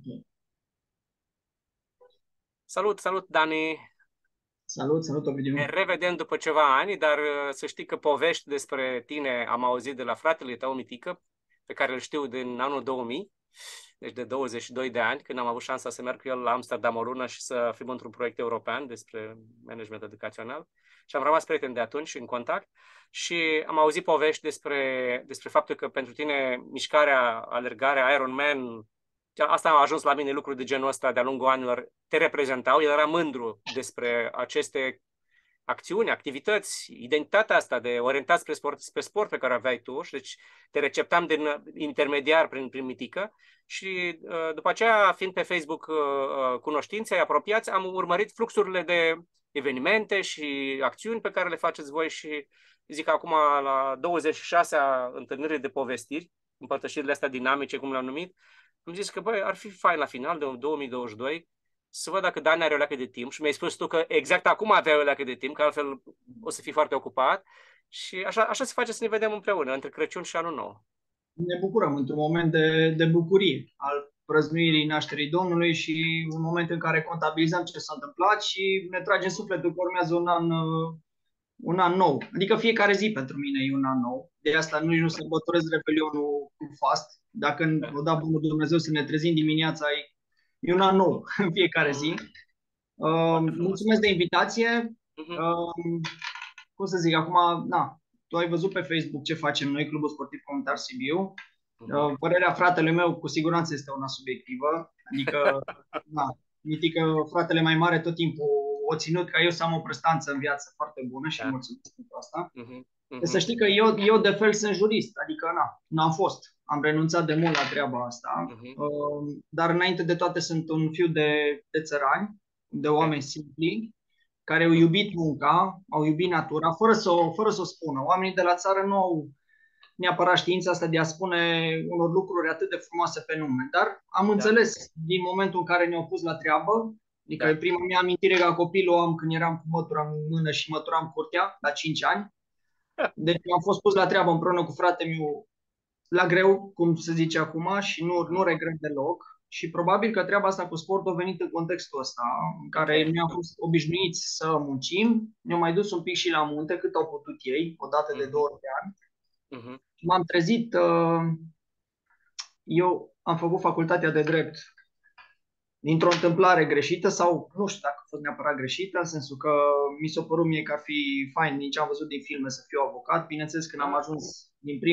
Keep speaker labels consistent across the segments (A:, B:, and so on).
A: Salut, salut, Dani!
B: Salut, Ovidiu.
A: Ne revedem după ceva ani, dar să știi că povești despre tine am auzit de la fratele tău, Mitică, pe care îl știu din anul 2000, deci de 22 de ani, când am avut șansa să merg cu el la Amsterdam o lună și să fim într-un proiect european despre management educațional. Și am rămas prieteni de atunci în contact și am auzit povești despre faptul că pentru tine mișcarea, alergarea, Ironman, asta a ajuns la mine, lucruri de genul ăsta de-a lungul anilor, te reprezentau, el era mândru despre aceste acțiuni, activități, identitatea asta de orientat spre sport pe care o aveai tu și deci te receptam din intermediar prin Mitică și după aceea, fiind pe Facebook cunoștințe apropiați, am urmărit fluxurile de evenimente și acțiuni pe care le faceți voi și zic acum la 26-a întâlnire de povestiri, împărtășirile astea dinamice, cum le-am numit, am zis că, băi, ar fi fain la final de 2022 să văd dacă Dani are o leacă de timp și mi-ai spus tu că exact acum aveai o leacă de timp, că altfel o să fii foarte ocupat și așa se face să ne vedem împreună, între Crăciun și Anul Nou.
B: Ne bucurăm într-un moment de bucurie al prăznuirii nașterii Domnului și un moment în care contabilizăm ce s-a întâmplat și ne tragem sufletul că urmează un an nou. Adică fiecare zi pentru mine e un an nou. De asta nu sărbătoresc Revelionul cu fast. Dacă o da bunul Dumnezeu să ne trezim dimineața, e un an nou în fiecare zi. Mulțumesc de invitație. Cum să zic, acum, tu ai văzut pe Facebook ce facem noi, Clubul Sportiv Comunitar Sibiu. Părerea fratelui meu cu siguranță este una subiectivă. Adică, Mitică, fratele mai mare tot timpul o ținut ca eu să am o prestanță în viață foarte bună și mulțumesc pentru asta. Să știi că eu de fel sunt jurist, adică n-am fost. Am renunțat de mult la treaba asta, dar înainte de toate sunt un fiu de țărani, de oameni simpli, care au iubit munca, au iubit natura, fără să o spună. Oamenii de la țară nu au neapărat știința asta de a spune unor lucruri atât de frumoase pe nume, dar am înțeles din momentul în care ne-au pus la treabă, adică prima mea amintire ca copil o am când eram cu mătura în mână și măturam curtea la 5 ani. Deci am fost pus la treabă împreună cu fratele meu la greu, cum se zice acum, și nu regret deloc. Și probabil că treaba asta cu sportul a venit în contextul ăsta, în care noi am fost obișnuiți să muncim, ne-au mai dus un pic și la munte, cât au putut ei, o dată de 2 ori pe an. M-am trezit, eu am făcut facultatea de drept dintr-o întâmplare greșită sau nu știu dacă a fost neapărat greșită, în sensul că mi s-a părut mie că ar fi fain din ce am văzut din filme să fiu avocat. Bineînțeles, când am ajuns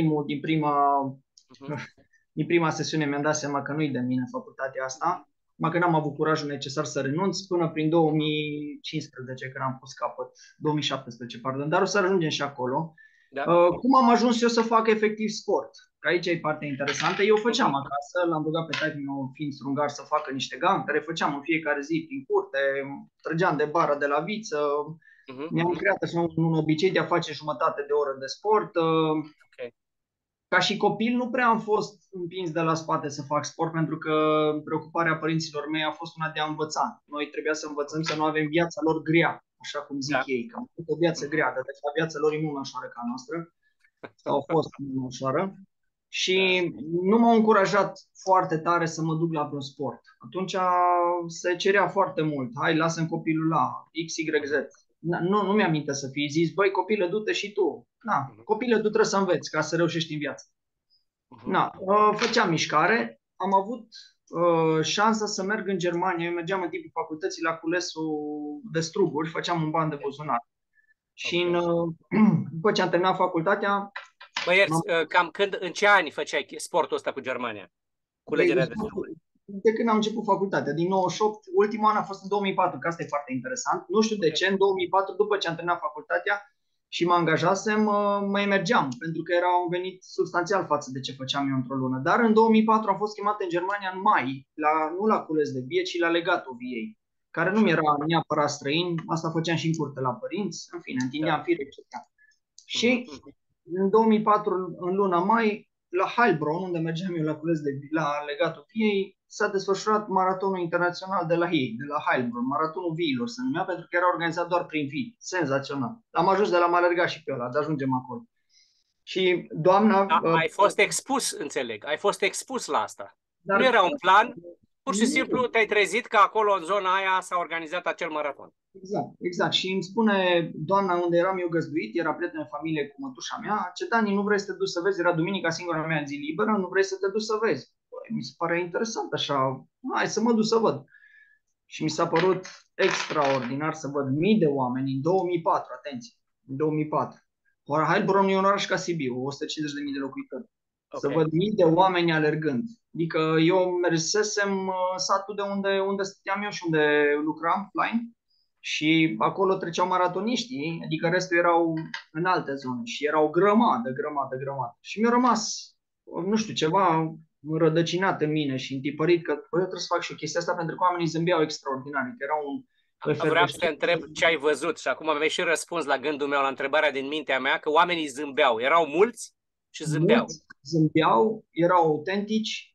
B: din prima sesiune mi-am dat seama că nu-i de mine facultatea asta, că n-am avut curajul necesar să renunț până prin 2015, când am pus capăt, 2017, pardon, dar o să ajungem și acolo. Cum am ajuns eu să fac efectiv sport? Că aici e partea interesantă. Eu făceam acasă, l-am rugat pe taică meu, fiind strungar, să facă niște gantere, făceam în fiecare zi prin curte, trăgeam de bară de la viță, mi-am creat așa un obicei de a face jumătate de oră de sport. Ca și copil nu prea am fost împins de la spate să fac sport, pentru că preocuparea părinților mei a fost una de a învăța. Noi trebuia să învățăm să nu avem viața lor grea, așa cum zic ei, că am avut o viață grea, dar de fapt viața lor e mult mai ușoară ca a noastră, sau a fost mult mai ușoară. Și nu m-au încurajat foarte tare să mă duc la vreun sport. Atunci se cerea foarte mult. Hai, lasă-mi copilul la XYZ. Nu mi-aminte să fii zis, băi, copilă, du-te și tu. Copilă, tu trebuie să înveți ca să reușești în viață. Făceam mișcare. Am avut șansa să merg în Germania. Eu mergeam în timpul facultății la culesul de struguri, făceam un ban de buzunar. Și după ce am terminat facultatea,
A: cam în ce ani făceai sportul ăsta cu Germania? Culegerea de struguri?
B: De când am început facultatea, din 98, ultimul an a fost în 2004, că asta e foarte interesant. Nu știu de ce, în 2004, după ce am terminat facultatea și mă angajasem, mai mergeam, pentru că era un venit substanțial față de ce făceam eu într-o lună. Dar în 2004 am fost chemat în Germania în mai, nu la cules de vie, ci la legatul viei, care nu mi era neapărat străin, asta făceam și în curte la părinți, în fine, întindeam fire, etc. Și în 2004, în luna mai, la Heilbronn, unde mergeam eu la legatul viei, s-a desfășurat maratonul internațional de la ei, de la Heilbronn, maratonul viilor se numea, pentru că era organizat doar prin vii. Senzațional. Am ajuns de la m-am alergat și pe ăla, dar ajungem acolo. Și doamna...
A: Ai fost expus, înțeleg. Ai fost expus la asta. Dar nu era un plan, Pur și simplu te-ai trezit că acolo, în zona aia, s-a organizat acel maraton.
B: Exact, exact. Și îmi spune doamna unde eram eu găzduit, era prietenă de familie cu mătușa mea, ce Dani, nu vrei să te duci să vezi? Era duminica, singura mea zi liberă, nu vrei să te duci să vezi? Băi, mi se pare interesant așa, hai să mă duc să văd. Și mi s-a părut extraordinar să văd mii de oameni în 2004, atenție, în 2004. Heilbronn e un oraș ca Sibiu, 150.000 de locuitori. Să
A: Ok.
B: văd mii de oameni alergând. Adică eu mersesem satul de unde stăteam eu și unde lucram, Flying, și acolo treceau maratoniștii, adică restul erau în alte zone și erau grămadă, grămadă, grămadă. Și mi-a rămas, nu știu, ceva rădăcinat în mine și întipărit că eu trebuie să fac și o chestie asta pentru că oamenii zâmbeau extraordinar, că era un
A: Vreau să te
B: efervescent.
A: întreb ce ai văzut și acum mi-ai și răspuns la gândul meu, la întrebarea din mintea mea, că oamenii zâmbeau. Erau mulți și zâmbeau.
B: Mulți zâmbeau, erau autentici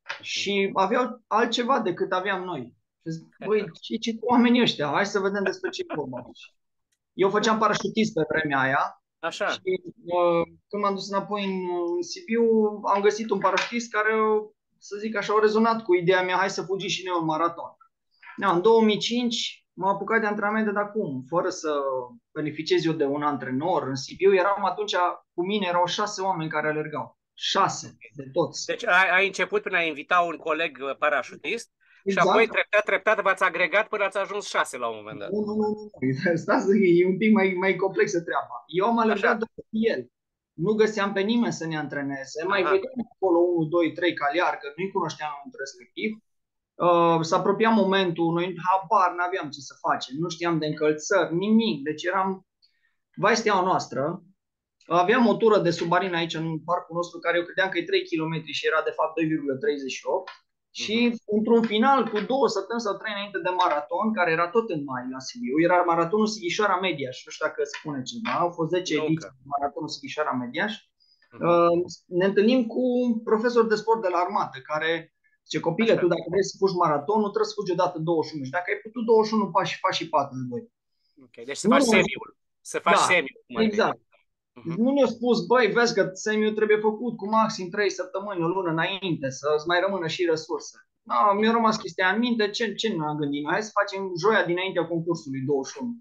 B: și aveau altceva decât aveam noi. Și zic, băi, ce oamenii ăștia? Hai să vedem despre ce e vorba. Eu făceam parașutism pe vremea aia și
A: Așa.
B: când m-am dus înapoi în Sibiu, am găsit un parașutist care, să zic așa, au rezonat cu ideea mea, hai să fugim și noi un maraton. Da, în 2005 m-am apucat de antrenamente de acum, fără să beneficiez eu de un antrenor. În Sibiu eram atunci, cu mine erau 6 oameni care alergau. 6 de toți.
A: Deci ai început prin a invita un coleg parașutist și apoi
B: Exact.
A: treptat, treptat v-ați agregat până ați ajuns 6 la un moment dat.
B: Nu. Stați, e un pic mai complexă treaba. Eu am alergat
A: Așa.
B: doar cu el. Nu găseam pe nimeni să ne antreneze. Mai
A: Aha.
B: vedeam acolo 1, 2, 3 caliarcă, nu-i cunoșteam în respectiv. S-a apropiat momentul, noi habar n-aveam ce să facem, nu știam de încălțări, nimic. Deci eram vai steaua noastră. Aveam o tură de submarin aici în parcul nostru, care eu credeam că e 3 km și era de fapt 2,38. Și într-un final, cu 2 săptămâni sau 3 înainte de maraton, care era tot în mai la Sibiu, era maratonul Sighișoara Mediaș, nu știu dacă spune ceva, au fost 10 ediții de maratonul Sighișoara Mediaș. Ne întâlnim cu un profesor de sport de la armată, care zice, copile, tu dacă vrei să fugi maratonul, trebuie să fugi odată 21. Și dacă ai putut 21, faci și 42.
A: Okay. Deci să faci semiul. Să faci semiul.
B: Exact. Nu ne-a spus, băi, vezi că semiul trebuie făcut cu maxim 3 săptămâni, o lună înainte, să-ți mai rămână și resurse. Da, mi-a rămas chestia în minte, ce nu am gândit? Hai să facem joia dinaintea concursului 21.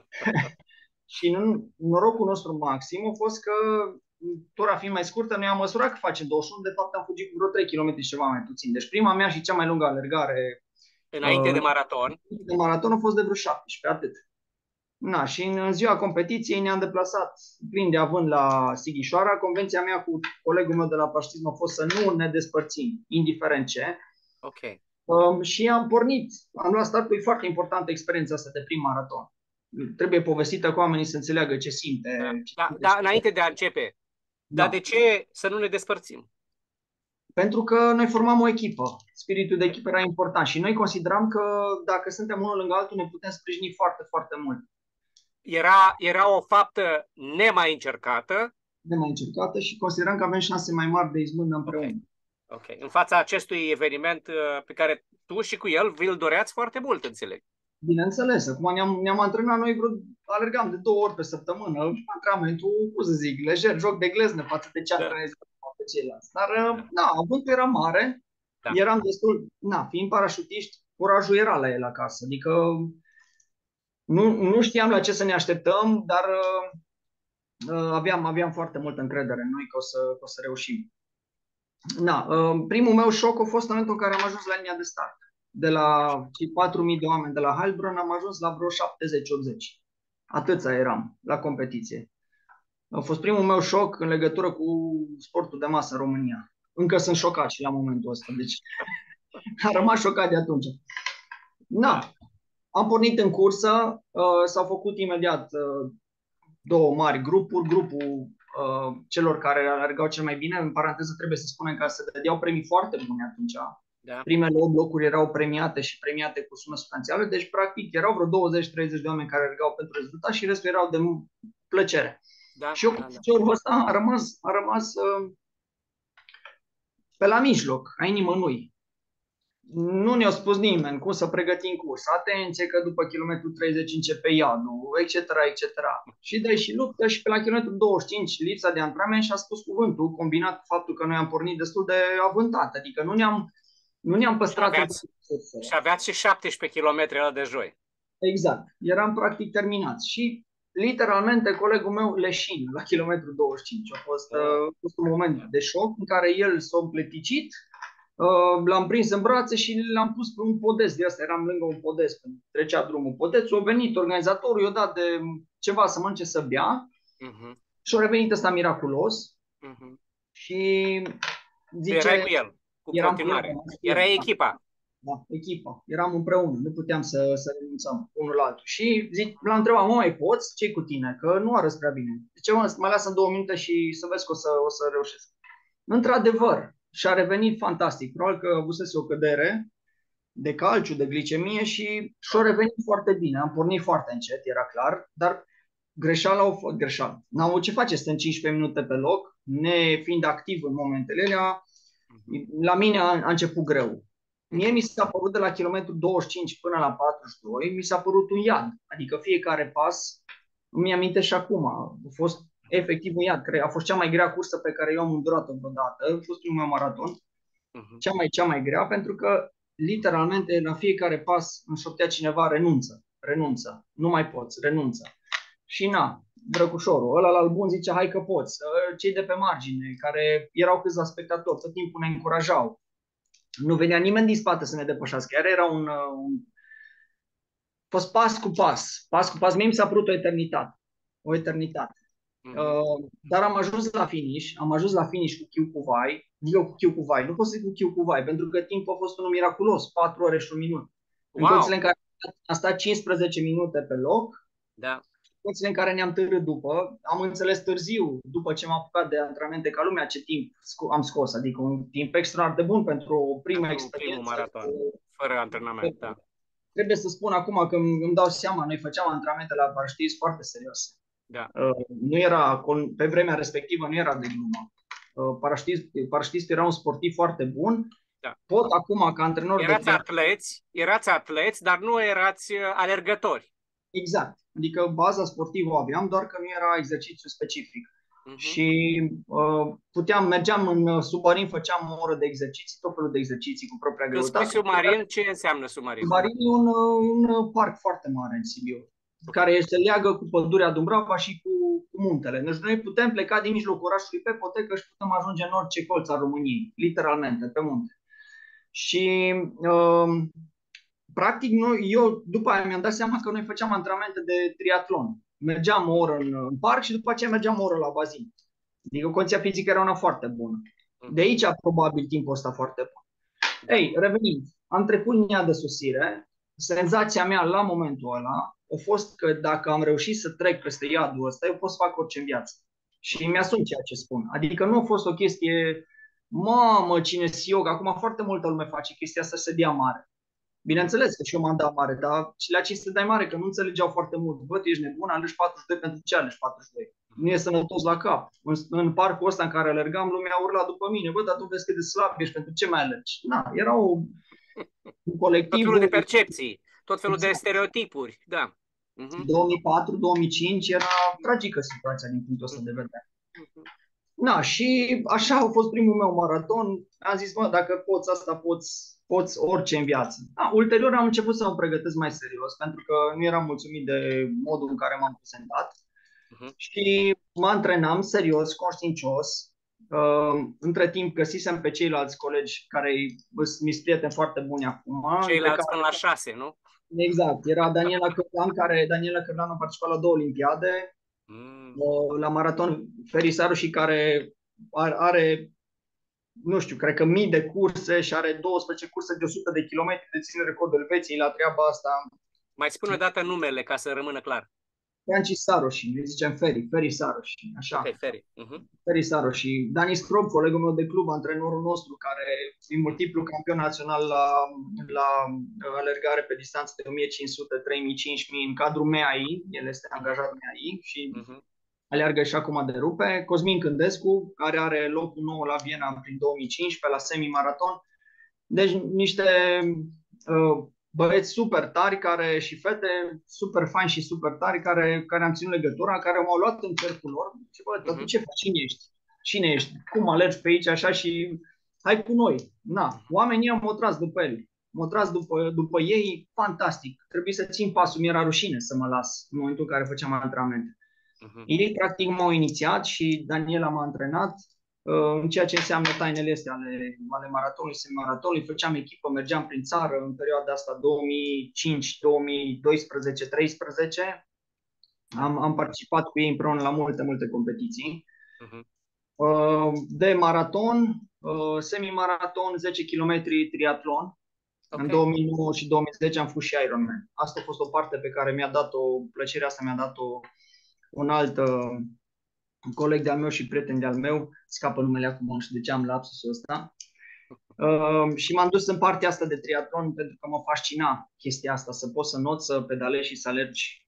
B: Și norocul nostru maxim a fost că tura fiind mai scurtă, noi am măsurat că facem 21, de fapt am fugit vreo 3 km și ceva mai puțin. Deci prima mea și cea mai lungă alergare
A: înainte de maraton.
B: De maraton a fost de vreo 17, atât. Na, și în ziua competiției ne-am deplasat plin de avânt la Sighișoara. Convenția mea cu colegul meu de la parașutism a fost să nu ne despărțim, indiferent ce.
A: Ok.
B: Și am pornit, am luat startul, e foarte importantă experiența asta de prim maraton. Trebuie povestită cu oamenii să înțeleagă ce simte.
A: Da, înainte de a începe, dar de ce să nu ne despărțim?
B: Pentru că noi formam o echipă. Spiritul de echipă era important și noi consideram că dacă suntem unul lângă altul ne putem sprijini foarte, foarte mult.
A: Era o faptă nemai încercată.
B: Nemai încercată și consideram că avem șanse mai mari de izbândă împreună.
A: Ok. În fața acestui eveniment pe care tu și cu el vi-l doreați foarte mult, înțeleg.
B: Bineînțeles. Acum ne-am antrenat noi, alergam de 2 ori pe săptămână. Antrenamentul, cum să zic, lejer, joc de glezne față de ce antrenez pe ceilalți. Dar, avântul era mare. Da. Eram destul, fiind parașutiști, curajul era la el acasă. Adică nu știam la ce să ne așteptăm, dar aveam foarte multă încredere în noi că o să reușim. Primul meu șoc a fost în momentul în care am ajuns la linia de start. De la cei 4.000 de oameni de la Heilbronn am ajuns la vreo 70-80. Atâția eram la competiție. A fost primul meu șoc în legătură cu sportul de masă în România. Încă sunt șocat și la momentul ăsta. Deci am rămas șocat de atunci. Am pornit în cursă. S-au făcut imediat 2 mari grupuri. Grupul celor care alergau cel mai bine. În paranteză trebuie să spunem că se dădeau premii foarte bune atunci. Da. Primele 8 locuri erau premiate și premiate cu sume substanțiale. Deci practic erau vreo 20-30 de oameni care alergau pentru rezultat și restul erau de plăcere. Da, și eu cu piciorul ăsta am rămas pe la mijloc, a inimănui. Nu ne-a spus nimeni cum să pregătim curs. Atenție că după kilometrul 30 începe iadul, etc., etc. Și dai și luptă și pe la kilometrul 25 lipsa de antrenament și a spus cuvântul, combinat cu faptul că noi am pornit destul de avântat. Adică nu ne-am Nu ne-am
A: Și
B: păstrat în
A: aveați, și aveați și 17 km ăla de joi.
B: exact. Eram practic terminați. Și literalmente colegul meu leșin la kilometru 25. A fost un moment de șoc în care el s-a împleticit, l-am prins în brațe și l-am pus pe un podest. De asta eram lângă un podest, trecea drumul podest. A venit organizatorul, i-a dat de ceva să mănânce, să bea și a revenit ăsta miraculos și
A: Tu erai
B: zice,
A: cu el, cu
B: eram cu el,
A: continuare. Era echipa.
B: da, echipa. Eram împreună, nu puteam să renunțăm unul la altul. Și l-am întrebat, mă, mai poți? Ce-i cu tine? Că nu arăți prea bine. Zice, mă, mai lasă 2 minute și să vezi că o să reușesc. Într-adevăr, și-a revenit fantastic. Probabil că avusese o cădere de calciu, de glicemie și-a revenit foarte bine. Am pornit foarte încet, era clar, dar greșeala a fost greșeală. N-am avut ce face, stăm 15 minute pe loc, ne fiind activ în momentele alea. La mine a început greu. Mie mi s-a părut de la kilometru 25 până la 42, mi s-a părut un iad. Adică fiecare pas, îmi aminte și acum, a fost efectiv un iad. Cred, a fost cea mai grea cursă pe care eu am îndurat-o vreodată. A fost primul meu maraton. Cea mai grea, pentru că literalmente la fiecare pas îmi șoptea cineva, renunță, nu mai poți, renunță. Și na, drăgușorul, ăla la bun zice, hai că poți. Cei de pe margine, care erau câțiva spectatori, tot timpul ne încurajau. Nu venea nimeni din spate să ne depășească. Iar era fost pas cu pas. Pas cu pas. Mie mi s-a părut o eternitate. O eternitate. Dar am ajuns la finish. Am ajuns la finish cu Chiu Cuvai. Eu cu Chiu Cuvai. Nu pot să zic cu Chiu Cuvai, pentru că timpul a fost unul miraculos. 4 ore și un minut. În condițiile în care a stat 15 minute pe loc.
A: Da.
B: Condițiile în care ne-am târât după. Am înțeles târziu, după ce m-am apucat de antrenamente ca lumea, ce timp am scos. Adică un timp extraordinar de bun pentru o primă experiență.
A: Primul maraton, fără antrenament, da.
B: Trebuie să spun acum că îmi dau seama, noi făceam antrenamente la parașutism foarte serios.
A: Da.
B: Nu era, pe vremea respectivă nu era de glumă. Parașutistul era un sportiv foarte bun.
A: Da.
B: Pot acum, ca antrenor
A: erați atleți, dar nu erați alergători.
B: Exact. Adică baza sportivă o aveam, doar că nu era exercițiu specific. Și mergeam în submarin, făceam o oră de exerciții, tot felul de exerciții cu propria greutate.
A: Când spui submarin, ce înseamnă submarin?
B: Submarin e un parc foarte mare în Sibiu, care se leagă cu pădurea Dumbrava și cu muntele. Deci noi putem pleca din mijlocul orașului pe potecă și putem ajunge în orice colț al României, literalmente, pe munte. Și practic eu după aia mi-am dat seama că noi făceam antrenamente de triatlon. Mergeam o oră în parc și după aceea mergeam o oră la bazin. Adică condiția fizică era una foarte bună. De aici probabil timpul ăsta foarte bun. Ei, revenind, am trecut linia de sosire. Senzația mea la momentul ăla a fost că dacă am reușit să trec peste iadul ăsta, eu pot să fac orice în viață. Și mi-asum ceea ce spun. Adică nu a fost o chestie, mamă, cine-s eu, că acum foarte multă lume face chestia asta să se dea mare. Bineînțeles că și eu m-am dat mare, dar și la 500 dai mare, că nu înțelegeau foarte mult. Bă, tu ești nebun, alegi 42 pentru ce alegi 42? Nu e sănătos la cap. În parcul ăsta în care alergam, lumea urla după mine. Bă, dar tu vezi cât de slab ești, pentru ce mai alergi? Na, era un colectiv.
A: Tot felul de percepții, tot felul de stereotipuri, da.
B: 2004-2005 era tragică situația din punctul ăsta de vedere. Na, și așa a fost primul meu maraton. Am zis, mă, dacă poți asta, poți orice în viață. Ulterior am început să mă pregătesc mai serios, pentru că nu eram mulțumit de modul în care m-am prezentat. Și mă antrenam serios, conștiincios. Între timp găsisem pe ceilalți colegi care mi-s prieteni foarte buni acum.
A: Ceilalți până la 6, nu?
B: Exact. Era Daniela Cărlan a participat la 2 olimpiade. La maraton Feri Saroși, care are, nu știu, cred că mii de curse și are 12 curse de 100 de kilometri, deține recordul Elveției la treaba asta.
A: Mai spune o dată numele ca să rămână clar.
B: Francis Saroși, îi zicem Feri Saroși, așa.
A: Okay,
B: Feri Saroși. Dani Scrob, colegul meu de club, antrenorul nostru, care e multiplu campion național la alergare pe distanță de 1500, 3000, 5000 în cadrul MEAI, el este angajat MEAI și aleargă și acum de rupe. Cosmin Cândescu, care are locul nou la Viena prin 2015 la semi-maraton. Deci niște băieți super tari și fete super faini și super tari care am ținut legătura, care m-au luat în cercul lor. Și bă, tu ce faci? Cine ești? Cum alergi pe aici așa? Și hai cu noi. Na, oamenii m-au tras după el. M-au tras după ei, fantastic. Trebuie să țin pasul, mi-era rușine să mă las în momentul în care făceam antrenamente. Ei, practic, m-au inițiat și Daniela m-a antrenat în ceea ce înseamnă tainele astea ale maratonului, semimaratonului. Făceam echipă, mergeam prin țară în perioada asta 2005, 2012, 2013. Am participat cu ei împreună la multe competiții. De maraton, semimaraton, 10 km triatlon. Okay. În 2009 și 2010 am fost și Ironman. Asta a fost o parte pe care mi-a dat-o, plăcerea asta mi-a dat-o un alt coleg de-al meu și prieten de-al meu, scapă numele acum și de ce am lapsusul ăsta. Și m-am dus în partea asta de triatlon pentru că mă fascina chestia asta, să poți să noți, să pedalezi și să alergi.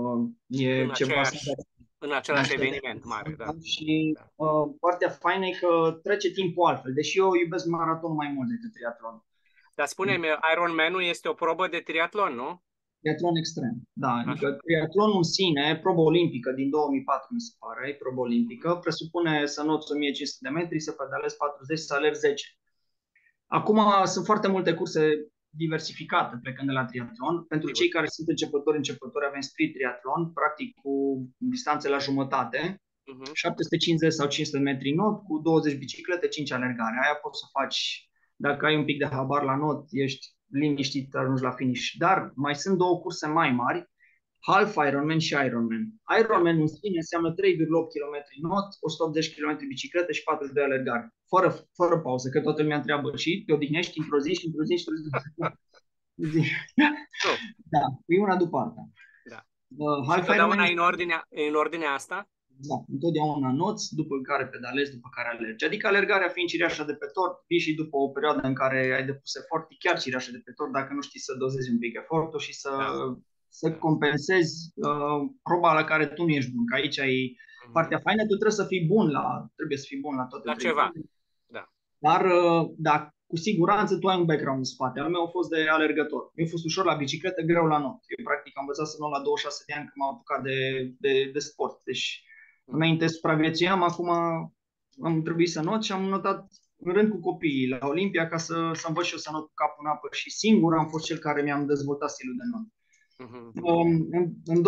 A: În același eveniment mare, da.
B: Și partea faină e că trece timpul altfel, deși eu iubesc maraton mai mult decât triatlon.
A: Dar spune-mi, Ironman-ul este o probă de triatlon, nu?
B: Triatlon extrem, da. Adică triatlonul în sine, probă olimpică din 2004, mi se pare, probă olimpică, presupune să noți 1500 de metri, să pedalezi 40, să alergi 10. Acum sunt foarte multe curse diversificate plecând de la triatlon. Pentru cei care sunt începători avem street triatlon, practic cu distanțe la jumătate, 750 sau 500 metri not, cu 20 biciclete, 5 alergare. Aia poți să faci, dacă ai un pic de habar la not, ești liniștit, ajungi la finish. Dar mai sunt două curse mai mari, Half Ironman și Ironman. Ironman în sine înseamnă 3,8 km not, 180 km bicicletă și 42 alergare. Fără pauză, că toată lumea întreabă și te odihnești într-o zi și într-o zi și într-o zi. Da, e una după alta.
A: Da. Și întotdeauna în ordinea asta?
B: Da, întotdeauna noți, după care pedalezi, după care alergi. Adică alergarea fiind cireașa de pe tort, vii și după o perioadă în care ai depus efort, chiar cireașa de pe tort, dacă nu știi să dozezi un pic efortul și să compensezi proba la care tu nu ești bun. Că aici ai partea faină, tu trebuie să fii bun la toate.
A: La ceva. Da.
B: Dar cu siguranță tu ai un background în spate. Al meu a fost de alergător. Eu a fost ușor la bicicletă, greu la not. Eu practic am învățat să not la 26 de ani când m-am apucat de sport. Deci înainte supraviețuiam, acum am trebuit să not și am notat în rând cu copiii la Olimpia ca să învăț și eu să not cu capul în apă și singur am fost cel care mi-am dezvoltat stilul de not. În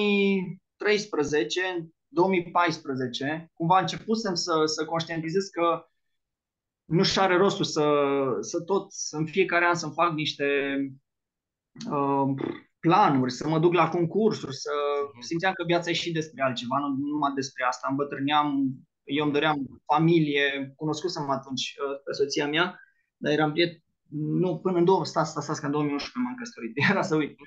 B: 2013, 2014, cumva începusem să conștientizez că nu și are rostul să tot în fiecare an să-mi fac niște planuri, să mă duc la concursuri, simțeam că viața e și despre altceva, nu numai despre asta. Îmbătrâneam, eu îmi doream familie, cunoscusem atunci pe soția mea, dar eram prieten, nu, până în 2011 m-am căsătorit, era să uit.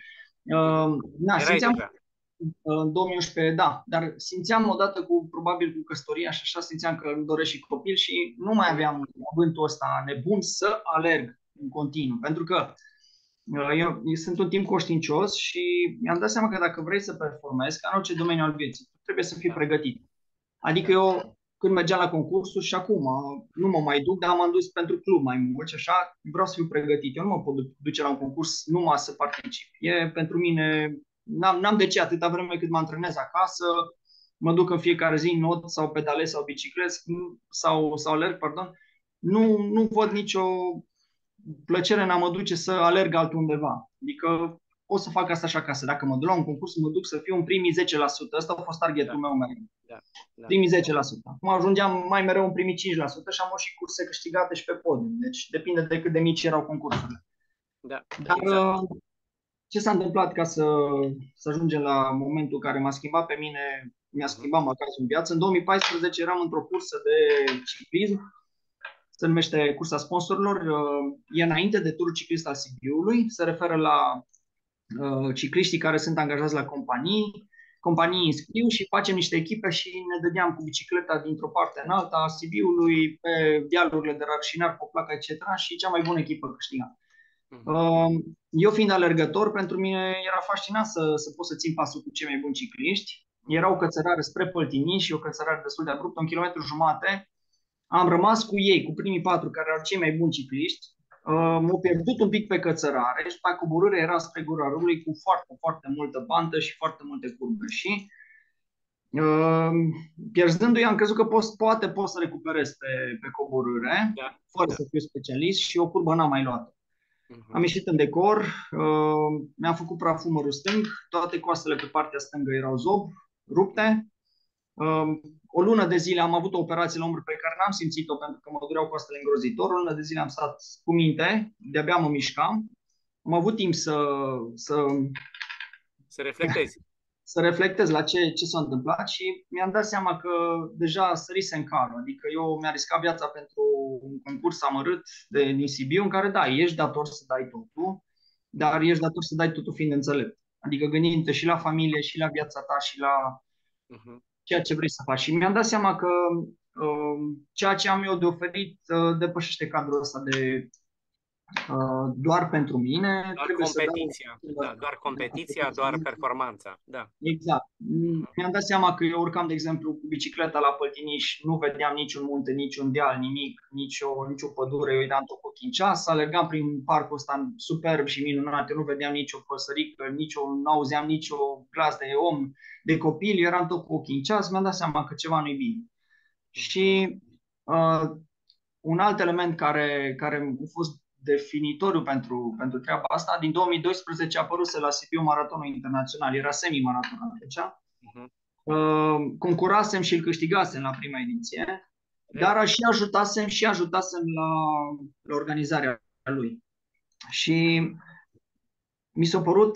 B: Simțeam în 2011, da, dar simțeam odată probabil cu căsătoria și așa, simțeam că îmi doresc și copil și nu mai aveam avântul ăsta nebun să alerg în continuu, pentru că eu sunt un timp conștiincios și mi-am dat seama că dacă vrei să performezi, ca în orice domeniu al vieții, trebuie să fii pregătit. Adică eu, când mergeam la concursuri și acum, nu mă mai duc, dar m-am dus pentru club mai mult și așa, vreau să fiu pregătit. Eu nu mă pot duce la un concurs numai să particip. E pentru mine, n-am de ce atâta vreme cât mă antrenez acasă, mă duc în fiecare zi, not sau pedalez sau biciclez sau alerg, pardon. Nu văd nicio plăcere în a mă duce să alerg altundeva. Adică pot să fac asta și acasă. Dacă mă duc la un concurs, mă duc să fiu în primii 10%. Ăsta a fost targetul meu mereu. Primii 10%. Acum ajungeam mai mereu în primii 5% și am avut și curse câștigate și pe podium. Deci depinde de cât de mici erau concursurile.
A: Da,
B: dar ce s-a întâmplat ca să ajungem la momentul care m-a schimbat pe mine, mi-a schimbat măcar în viață? În 2014 eram într-o cursă de ciclism, se numește Cursa Sponsorilor, e înainte de turul ciclist al Sibiului, se referă la cicliștii care sunt angajați la companii înscriu și facem niște echipe și ne dădeam cu bicicleta dintr-o parte în alta a Sibiului, pe dealurile de Rarșinar, Poplaca, etc. și cea mai bună echipă câștiga. Eu fiind alergător, pentru mine era fascinant să pot să țin pasul cu cei mai buni cicliști. Era o cățărare spre Păltini și o cățărare destul de abruptă, 1,5 km. Am rămas cu ei, cu primii 4 care erau cei mai buni cicliști. M-au pierdut un pic pe cățărare și pe coborâre era spre Gura Râului cu foarte, foarte multă pantă și foarte multe curbe. Și Pierzându-i, am crezut că poate pot să recuperez pe coborâre,
A: Da,
B: fără
A: da.
B: să fiu specialist, și o curbă n-am mai luat. Am
A: Mhm.
B: ieșit în decor, mi-am făcut praf umărul stâng, toate coastele pe partea stângă erau zob, rupte. O lună de zile am avut o operație la umăr pe care n-am simțit-o pentru că mă dureau coastele îngrozitor. O lună de zile am stat cu minte, de-abia mă mișcam. Am avut timp să
A: Să reflectezi.
B: să reflectez la ce s-a întâmplat și mi-am dat seama că deja sărise în calul. Adică eu mi-am riscat viața pentru un concurs amărât din Sibiu, în care, da, ești dator să dai totul, dar ești dator să dai totul fiind înțelept. Adică gândindu-te și la familie, și la viața ta, și la
A: Mhm.
B: ceea ce vrei să faci. Și mi-am dat seama că ceea ce am eu de oferit depășește cadrul ăsta de doar pentru mine,
A: Doar
B: trebuie să dau.
A: competiția. Da, doar competiția, doar performanța. Da.
B: Exact.
A: Mhm.
B: Mi-am dat seama că eu urcam, de exemplu, cu bicicleta la Păltiniș, nu vedeam niciun munte, niciun deal, nimic, nicio pădure, eu uitam tot cu ochii în ceas, alergam prin parcul ăsta superb și minunat, eu nu vedeam nicio păsărică, nu auzeam nicio glas de om, de copil, eu eram tot cu ochii în ceas, mi-am dat seama că ceva nu-i bine.
A: Mhm.
B: Și uh, un alt element care a fost definitoriu pentru treaba asta, din 2012 a apărut la Sibiu Maratonul Internațional, era semi-maraton atunci.
A: Mhm.
B: Concurasem și îl câștigasem la prima ediție,
A: Ei,
B: dar și ajutasem la organizarea lui. Și mi s-a părut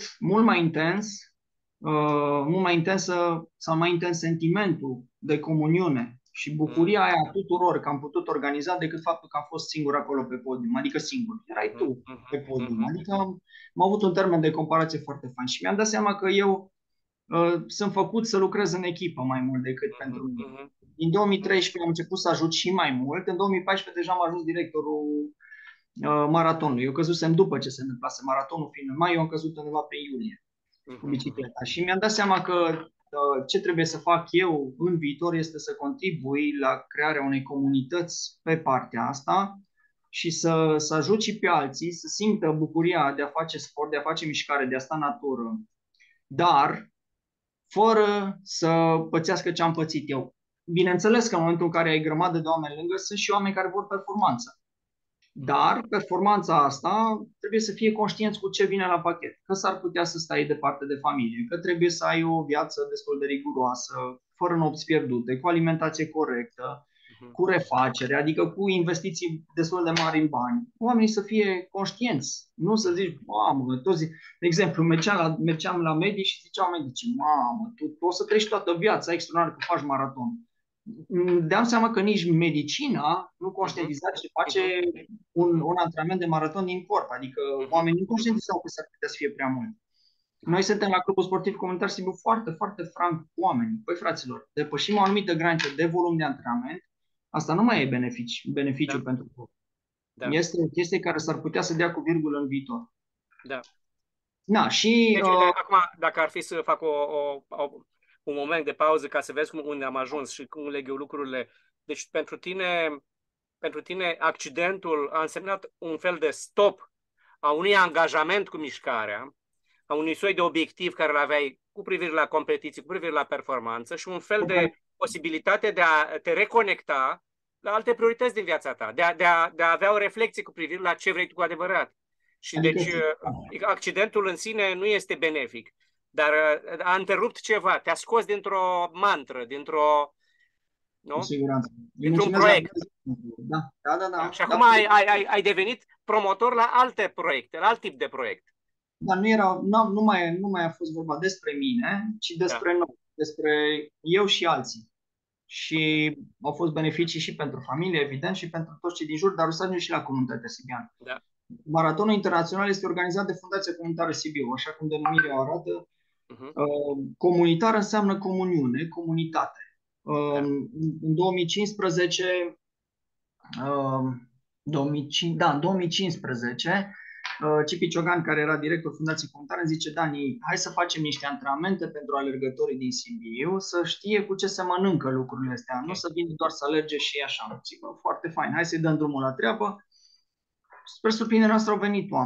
B: mult mai intensă sau mai intens sentimentul de comuniune și bucuria aia a tuturor că am putut organiza decât faptul că am fost singur acolo pe podium, adică singur. Erai
A: Mhm.
B: tu pe
A: Mhm.
B: podium,
A: Mhm.
B: adică am avut un termen de comparație foarte fain și mi-am dat seama că eu sunt făcut să lucrez în echipă mai mult decât pentru
A: Mhm.
B: mine.
A: Mhm.
B: Din 2013 am început să ajut și mai mult. În 2014 deja am ajuns directorul maratonului. Eu căzusem după ce se întâmplase maratonul fiind în mai, eu am căzut undeva pe iulie cu
A: Mhm. Mhm.
B: bicicleta. Și mi-am dat seama că ce trebuie să fac eu în viitor este să contribui la crearea unei comunități pe partea asta și să ajut și pe alții să simtă bucuria de a face sport, de a face mișcare, de a sta în natură, dar fără să pățească ce am pățit eu. Bineînțeles că în momentul în care ai grămadă de oameni lângă, sunt și oameni care vor performanță.
A: Mhm.
B: Dar performanța asta trebuie să fie conștienți cu ce vine la pachet. Că s-ar putea să stai departe de familie, că trebuie să ai o viață destul de riguroasă, fără nopți pierdute, cu alimentație corectă,
A: Mhm.
B: cu refacere, adică cu investiții destul de mari în bani. Oamenii să fie conștienți, nu să zici, mamă, toți, de exemplu, mergeam la medici și ziceau medicii, mamă, tu o să treci toată viața extraordinar că faci maraton. Îmi dam seama că nici medicina nu
A: Mhm.
B: conștientizează și face
A: Mhm.
B: un antrenament de maraton din corp. Adică
A: Mhm.
B: oamenii nu
A: Mhm.
B: conștientizeau că s-ar putea să fie prea mult. Noi suntem la Clubul Sportiv Comunitar Sibiu foarte, foarte franc cu oamenii. Păi, fraților, depășim o anumită graniță de volum de antrenament, asta nu mai e beneficiu
A: Da,
B: pentru corp.
A: da,
B: Este o chestie care s-ar putea să dea cu virgulă în viitor.
A: da.
B: Na, și
A: Deci, uite, acum, dacă ar fi să fac un moment de pauză ca să vezi unde am ajuns și cum leg eu lucrurile. Deci, pentru tine, accidentul a însemnat un fel de stop a unui angajament cu mișcarea, a unui soi de obiectiv care îl aveai cu privire la competiții, cu privire la performanță și un fel de posibilitate de a te reconecta la alte priorități din viața ta, de a avea o reflexie cu privire la ce vrei tu cu adevărat. Și
B: adică
A: deci accidentul în sine nu este benefic, dar a întrerupt ceva, te-a scos dintr-o mantră,
B: cu
A: nu?
B: siguranță. Îi
A: Dintr-un
B: mulțumesc la
A: proiect.
B: Dumnezeu. Da, da, da,
A: Da.
B: da.
A: Și acum
B: Da.
A: ai devenit promotor la alte proiecte, la alt tip de proiect.
B: Dar nu mai a fost vorba despre mine, ci
A: Da.
B: despre noi, despre eu și alții.
A: Ok.
B: Și au fost beneficii și pentru familie, evident, și pentru toți cei din jur, dar o să ajungem și la comunitatea sibiană.
A: Da.
B: Maratonul internațional este organizat de Fundația Comunitară Sibiu, așa cum denumirea o arată.
A: Uh-huh.
B: Comunitar înseamnă comuniune, comunitate.
A: Da.
B: În 2015, 2005, da, în 2015, Cipi Ciogan, care era director Fundației Comunitare, îmi zice, Dani, hai să facem niște antrenamente pentru alergătorii din Sibiu, să știe cu ce se mănâncă lucrurile astea, nu
A: Ok.
B: să vină doar să alerge și așa. Zic, bă, foarte fain, hai să-i dăm drumul la treabă. Spre surprinderea noastră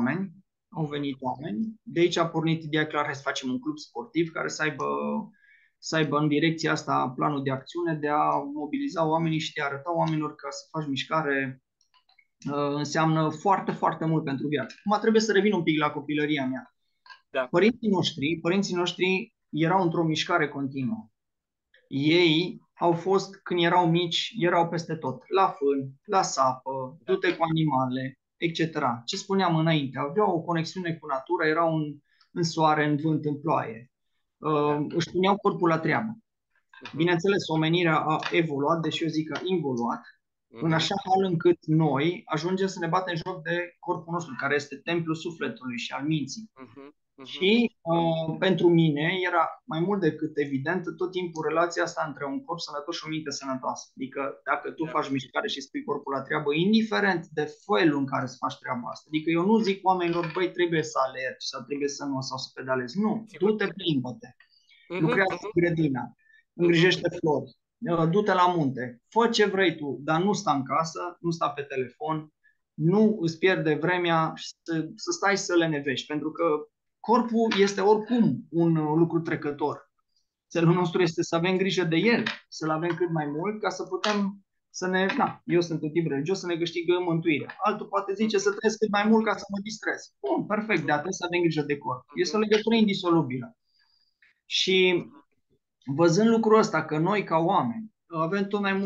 B: au
A: Uh-huh.
B: venit oameni. De aici a pornit ideea clar, hai să facem un club sportiv care să aibă să aibă în direcția asta planul de acțiune, de a mobiliza oamenii și de a arăta oamenilor că să faci mișcare înseamnă foarte, foarte mult pentru viață. Acum trebuie să revin un pic la copilăria mea.
A: Da.
B: Părinții noștri erau într-o mișcare continuă. Ei au fost, când erau mici, erau peste tot, la fân, la sapă, du-te cu animale, etc. Ce spuneam înainte, aveau o conexiune cu natura, erau în soare, în vânt, în ploaie. Își puneau corpul la treabă. Bineînțeles, omenirea a evoluat, deși eu zic că a involuat, în așa hal încât noi ajungem să ne batem joc de corpul nostru, care este templul sufletului și al minții. Și pentru mine era mai mult decât evident tot timpul relația asta între un corp sănătos și o minte sănătoasă. Adică dacă tu faci mișcare și spui corpul la treabă, indiferent de felul în care să faci treaba asta. Adică eu nu zic oamenilor, băi, trebuie să alergi sau trebuie să nu, sau să pedalezi. Nu, du-te, plimbă-te, lucrează în grădina, îngrijește flori, du-te la munte, fă ce vrei tu, dar nu sta în casă, nu sta pe telefon, nu îți pierde vremea să stai să le nevești, pentru că corpul este oricum un lucru trecător. Țelul nostru este să avem grijă de el, să-l avem cât mai mult, ca să putem să ne... eu sunt un tip religios, să ne câștigăm mântuirea. Altul poate zice să trăiesc cât mai mult ca să mă distrez. Bun, perfect, dar trebuie să avem grijă de corp. Este o legătură indisolubilă. Și văzând lucrul ăsta, că noi ca oameni avem tot mai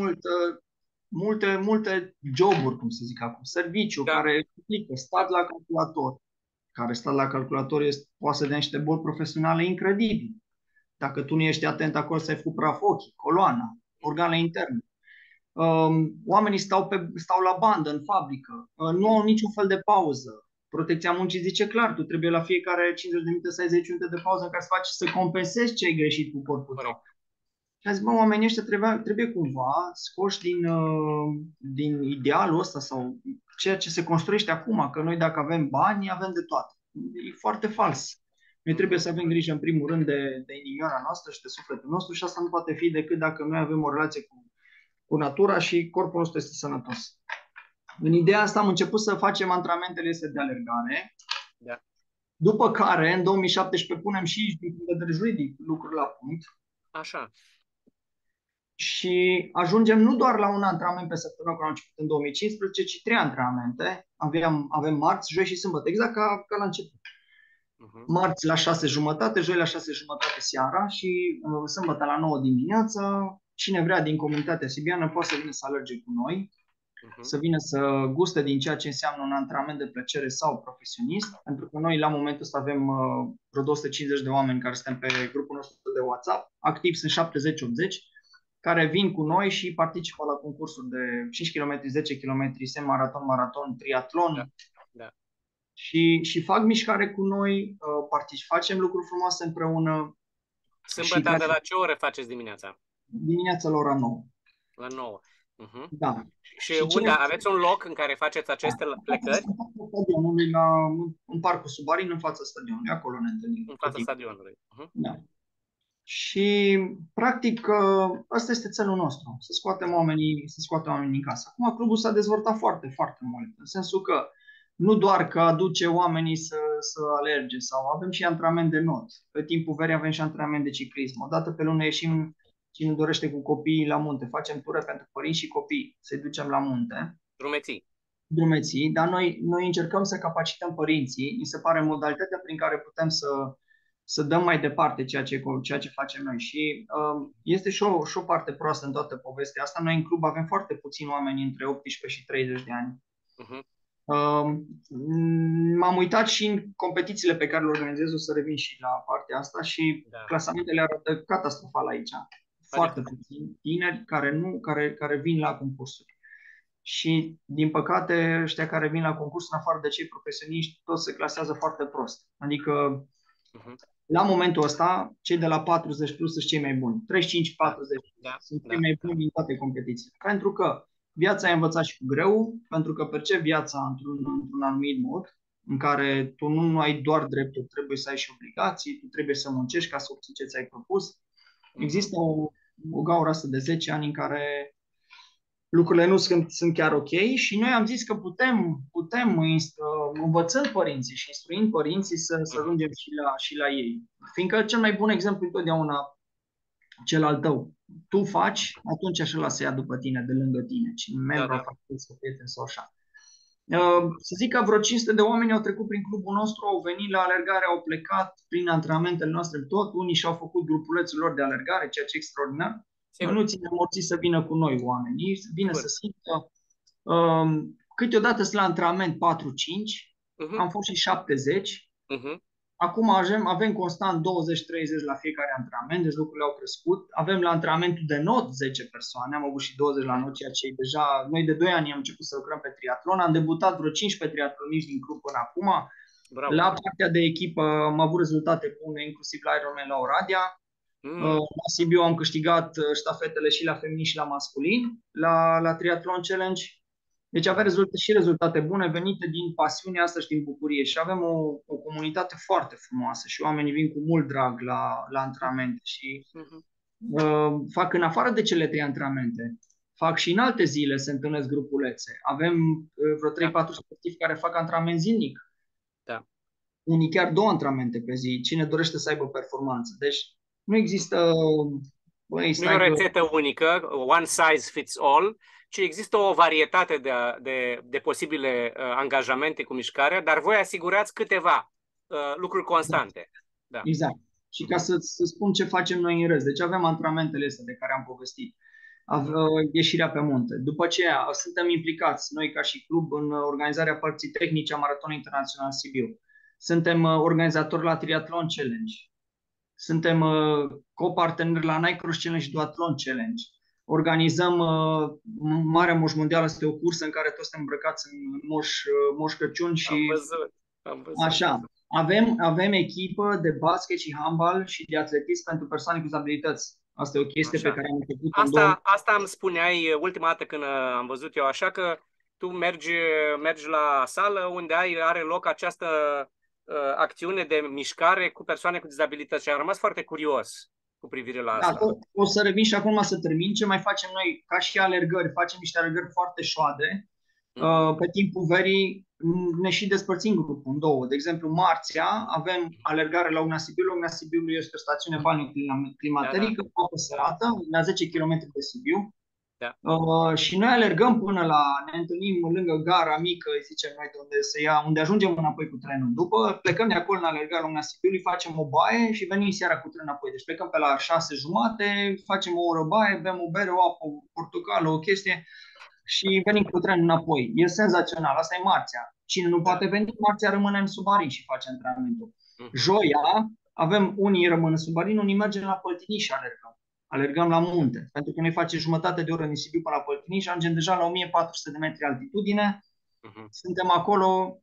B: multe joburi, cum să zic acum, serviciu, care implică stat la calculator, care stă la calculator poate să dea niște boli profesionale incredibile. Dacă tu nu ești atent acolo, să ai făcut praf ochii, coloana, organele interne. Oamenii stau la bandă în fabrică, nu au niciun fel de pauză. Protecția muncii zice clar, tu trebuie la fiecare 50 de minute să ai 10 minute de pauză în care să compensezi ce ai greșit cu corpul tău. Și a zis, oamenii ăștia trebuie cumva scoși din idealul ăsta sau ceea ce se construiește acum, că noi dacă avem bani, avem de toate. E foarte fals. Noi trebuie să avem grijă în primul rând de inimioara noastră și de sufletul nostru și asta nu poate fi decât dacă noi avem o relație cu natura și corpul nostru este sănătos. În ideea asta am început să facem antrenamentele astea de alergare, după care în 2017 punem și din punct de vedere juridic lucruri la punct.
A: Așa.
B: Și ajungem nu doar la un antrenament pe săptămână, când am început în 2015, ci 3 antrenamente. Avem marți, joi și sâmbătă, exact ca la început. Marți la 6:30, joi la 6:30 seara și sâmbătă la 9 dimineața. Cine vrea din comunitatea sibiană poate să vină să alerge cu noi, să vină să guste din ceea ce înseamnă un antrenament de plăcere sau profesionist, pentru că noi la momentul ăsta avem vreo 250 de oameni care suntem pe grupul nostru de WhatsApp, activ sunt 70-80, care vin cu noi și participă la concursuri de 5 km, 10 km, semaraton, maraton, triatlon. Și fac mișcare cu noi, facem lucruri frumoase împreună.
A: Sâmbătă de la ce ore faceți dimineața?
B: Dimineața la ora 9.
A: La 9.
B: Da.
A: Și unde aveți un loc în care faceți aceste plecări?
B: Stadionului, în Parcul Subarin, în fața stadionului. Acolo ne întâlnim.
A: În fața stadionului.
B: Da. Și, practic, ăsta este țelul nostru, să scoatem oamenii din casă. Acum, clubul s-a dezvoltat foarte, foarte mult, în sensul că nu doar că aduce oamenii să alerge, sau avem și antrenament de not. Pe timpul verii avem și antrenament de ciclism. O dată pe lună ieșim, cine dorește, cu copiii la munte. Facem ture pentru părinți și copii, să-i ducem la munte. Drumeții, dar noi încercăm să capacităm părinții. Mi se pare modalitatea prin care putem să dăm mai departe ceea ce facem noi. Și este și o parte proastă în toată povestea asta. Noi în club avem foarte puțini oameni între 18 și 30 de ani. M-am uitat și în competițiile pe care le organizez, o să revin și la partea asta, și clasamentele arată catastrofal aici. Foarte puțini tineri care vin la concursuri. Și, din păcate, ăștia care vin la concurs, în afară de cei profesioniști, toți se clasează foarte prost. Adică, la momentul ăsta, cei de la 40 plus sunt cei mai buni. 35-40 sunt cei mai buni din toate competițiile. Pentru că viața ai învățat și cu greu, pentru că percepi viața într-un anumit mod, în care tu nu ai doar drepturi, trebuie să ai și obligații, tu trebuie să muncești ca să obții ce ți-ai propus. Există o gaură asta de 10 ani în care lucrurile nu sunt chiar ok și noi am zis că putem învățând părinții și instruind părinții să ajungem și la ei. Fiindcă cel mai bun exemplu întotdeauna cel al tău. Tu faci, atunci așa lasă ia după tine, de lângă tine, cine
A: Da,
B: membru al
A: da.
B: facultății sau prieten sau așa. Să zic că vreo 500 de oameni au trecut prin clubul nostru, au venit la alergare, au plecat prin antrenamentele noastre tot. Unii și-au făcut grupulețul lor de alergare, ceea ce e extraordinar. Noi
A: Sigur,
B: nu ținem morții să vină cu noi oamenii, vine să
A: sigur.
B: simtă. Câteodată sunt la antrenament 4-5,
A: Mhm,
B: am fost și 70.
A: mhm.
B: Acum avem constant 20-30 la fiecare antrenament, deci lucrurile au crescut. Avem la antrenamentul de not 10 persoane, am avut și 20 la not, ceea ce e deja... Noi de 2 ani am început să lucrăm pe triatlon, am debutat vreo 15 triatloniști din club până acum.
A: Bravo.
B: La partea de echipă am avut rezultate bune, inclusiv la Ironman la Oradea.
A: Mm,
B: La Sibiu am câștigat ștafetele și la feminin și la masculin, la Triathlon Challenge. Deci avem rezultate bune venite din pasiunea asta și din bucurie și avem o comunitate foarte frumoasă și oamenii vin cu mult drag la antrenamente și
A: mhm.
B: fac în afară de cele 3 antrenamente, fac și în alte zile se întâlnesc grupulețe. Avem vreo
A: Da,
B: 3-4 sportivi care fac antrenament zilnic,
A: da.
B: unii chiar 2 antrenamente pe zi, cine dorește să aibă performanță. Deci nu există, băi,
A: Nu e o
B: stai că...
A: rețetă unică, one size fits all, ci există o varietate de posibile angajamente cu mișcarea, dar voi asigurați câteva lucruri constante. Da.
B: Exact. Și ca să spun ce facem noi în rest. Deci avem antrenamentele astea de care am povestit.
A: Mhm.
B: Ieșirea pe munte. După aceea suntem implicați noi ca și club în organizarea părții tehnice a Maratonului Internațional Sibiu. Suntem organizatori la Triathlon Challenge. Suntem coparteneri la Nike Challenge și Duathlon Challenge. Organizăm Marea Moș Mondială, este o cursă în care toți suntem îmbrăcați în Moș Crăciun
A: Am
B: și
A: văzut, am văzut.
B: așa. Avem echipă de basket și handbal și de atletism pentru persoane cu dizabilități. Asta e o chestie pe
A: Așa.
B: care am început-o în 2000.
A: Asta îmi spuneai ultima dată când am văzut eu, așa că tu mergi la sală unde are loc această acțiune de mișcare cu persoane cu dizabilități și am rămas foarte curios cu privire la
B: Da,
A: asta.
B: o să revin și acum să termin. Ce mai facem noi? Ca și alergări, facem niște alergări foarte șoade.
A: Mhm.
B: Pe timpul verii ne și despărțim grupul în două. De exemplu, marțea avem alergare la Una Sibiu. Una Sibiu este o stațiune
A: Da, da,
B: balneoclimaterică, apă
A: da,
B: sărată, la 10 km de Sibiu.
A: da.
B: Și noi alergăm ne întâlnim lângă gara mică, îi zicem noi, de unde unde ajungem înapoi cu trenul. După plecăm de acolo în alergare la Una Sibiului, facem o baie și venim seara cu trenul înapoi. Deci plecăm pe la 6:30, facem o oră baie, bem o bere, o apă, o portocală, o chestie și venim cu trenul înapoi. E senzațional. Asta e marțea. Cine nu
A: Da.
B: poate veni, marțea rămâne în Subarin și face antrenamentul.
A: Mhm.
B: Joia, unii rămân în Subarin, unii mergem la Păltini și alergăm. Alergăm la munte, pentru că noi facem jumătate de oră din Sibiu până la Păltini și ajungem deja la 1400 de metri altitudine.
A: Mhm.
B: Suntem acolo,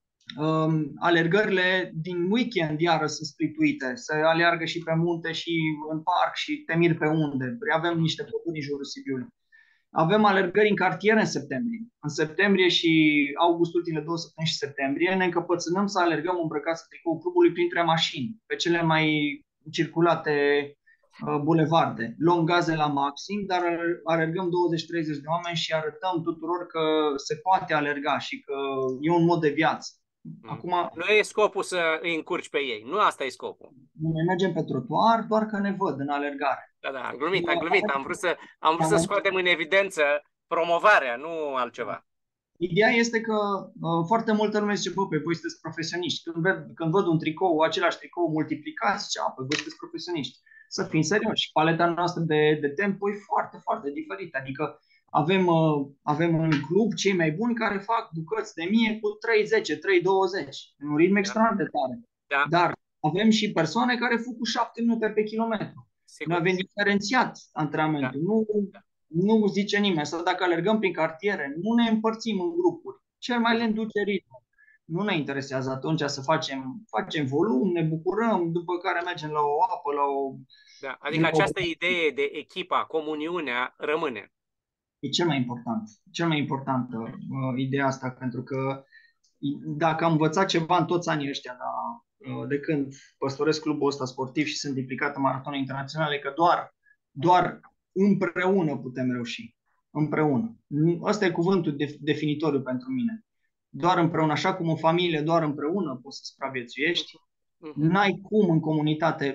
B: alergările din weekend iară sunt splituite, se aleargă și pe munte și în parc și te miri pe unde. Avem niște păduri în jurul Sibiului. Avem alergări în cartier în septembrie. În septembrie și august, ultimele 2 săptămâni și septembrie, ne încăpățânăm să alergăm îmbrăcați în tricoul clubului printre mașini, pe cele mai circulate bulevarde. Luăm gaze la maxim, dar alergăm 20-30 de oameni și arătăm tuturor că se poate alerga și că e un mod de viață.
A: Mhm.
B: Acum,
A: Nu e scopul să îi încurci pe ei. Nu asta e scopul.
B: noi mergem pe trotuar doar că ne văd în alergare.
A: Da, da, am glumit, am glumit. Am vrut să
B: Am
A: scoatem în evidență promovarea, nu altceva.
B: Ideea este că foarte multă lume zice, bă, pe voi sunteți profesioniști. Când văd un tricou, același tricou multiplicat, zice, pe voi sunteți profesioniști. Să fim serioși. Paleta noastră de tempo e foarte, foarte diferită. Adică avem un club, cei mai buni, care fac bucăți de 1000 cu 3:10, 3:20. Un ritm
A: Da,
B: extraordinar de tare.
A: da,
B: Dar avem și persoane care fac cu 7 minute pe kilometru. Noi
A: sigur.
B: avem diferențiat
A: Da,
B: antrenamentul.
A: da.
B: Nu zice nimeni. Sau dacă alergăm prin cartiere, nu ne împărțim în grupuri. Cel mai lent duce ritmul. Nu ne interesează atunci să facem volum, ne bucurăm, după care mergem la o apă,
A: Da. Adică această idee de echipa, comuniunea, rămâne.
B: E cel mai important. Cel mai importantă ideea asta, pentru că dacă am învățat ceva în toți anii ăștia, de când păstoresc clubul ăsta sportiv și sunt implicat în maratonul internaționale, că doar împreună putem reuși. Împreună. Ăsta e cuvântul definitoriu pentru mine. Doar împreună, așa cum în familie, doar împreună poți să supraviețuiești.
A: Mhm.
B: N-ai cum în comunitate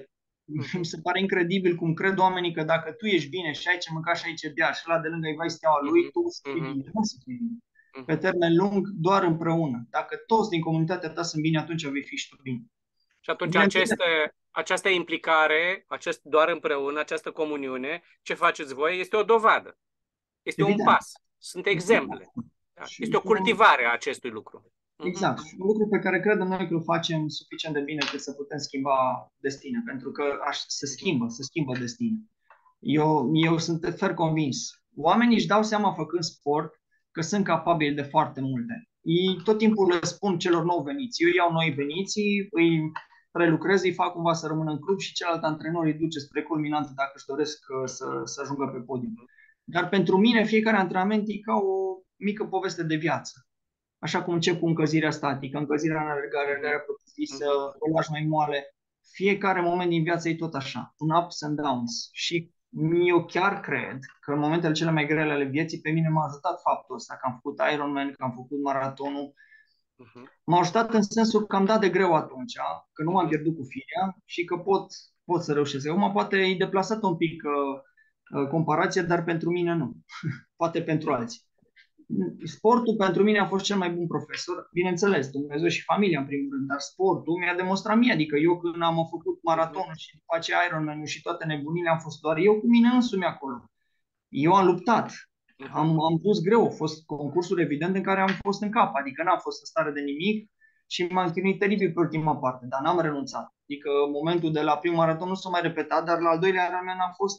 B: Mi se pare incredibil cum cred oamenii că dacă tu ești bine și ai ce mânca și ai ce bea și ăla de lângă îi vai steaua lui, tu o să fii bine. Nu o să fii bine. Pe termen lung, doar împreună. Dacă toți din comunitatea ta sunt bine, atunci vei fi și tu bine.
A: Și atunci această implicare, acest doar împreună, această comuniune, ce faceți voi, este o dovadă. Este un pas. Sunt exemple. Da? Este o cultivare a acestui lucru.
B: Exact. Un lucru pe care credem noi că îl facem suficient de bine cât să putem schimba destine. Pentru că se schimbă destine. Eu sunt fer convins. Oamenii își dau seama făcând sport că sunt capabili de foarte multe. Ei tot timpul le spun celor nou veniți. Eu iau noi veniții, îi prelucrez, îi fac cumva să rămână în club și celălalt antrenor îi duce spre culminantă dacă își doresc să ajungă pe podium. Dar pentru mine fiecare antrenament e ca o mică poveste de viață. Așa cum încep cu încălzirea statică, încălzirea în alergare, alergarea propriu-zisă, colaj mai moale. Fiecare moment din viață e tot așa, un ups and downs. Și eu chiar cred că în momentele cele mai grele ale vieții pe mine m-a ajutat faptul ăsta, că am făcut Ironman, că am făcut maratonul. M-a ajutat în sensul că am dat de greu atunci, că nu m-am pierdut cu firea și că pot să reușesc. Acum poate e deplasat un pic comparație, dar pentru mine nu. Poate pentru alții. Sportul pentru mine a fost cel mai bun profesor, bineînțeles, Dumnezeu și familia în primul rând, dar sportul mi-a demonstrat mie, adică eu când am făcut maratonul și după aceea Ironman-ul și toate nebunile, am fost doar eu cu mine însumi acolo. Eu am luptat, am pus greu, au fost concursuri evident în care am fost în cap, adică n-am fost în stare de nimic și m-am chinuit teribil pe ultima parte, dar n-am renunțat. Adică momentul de la primul maraton nu s-a mai repetat, dar la al doilea Ironman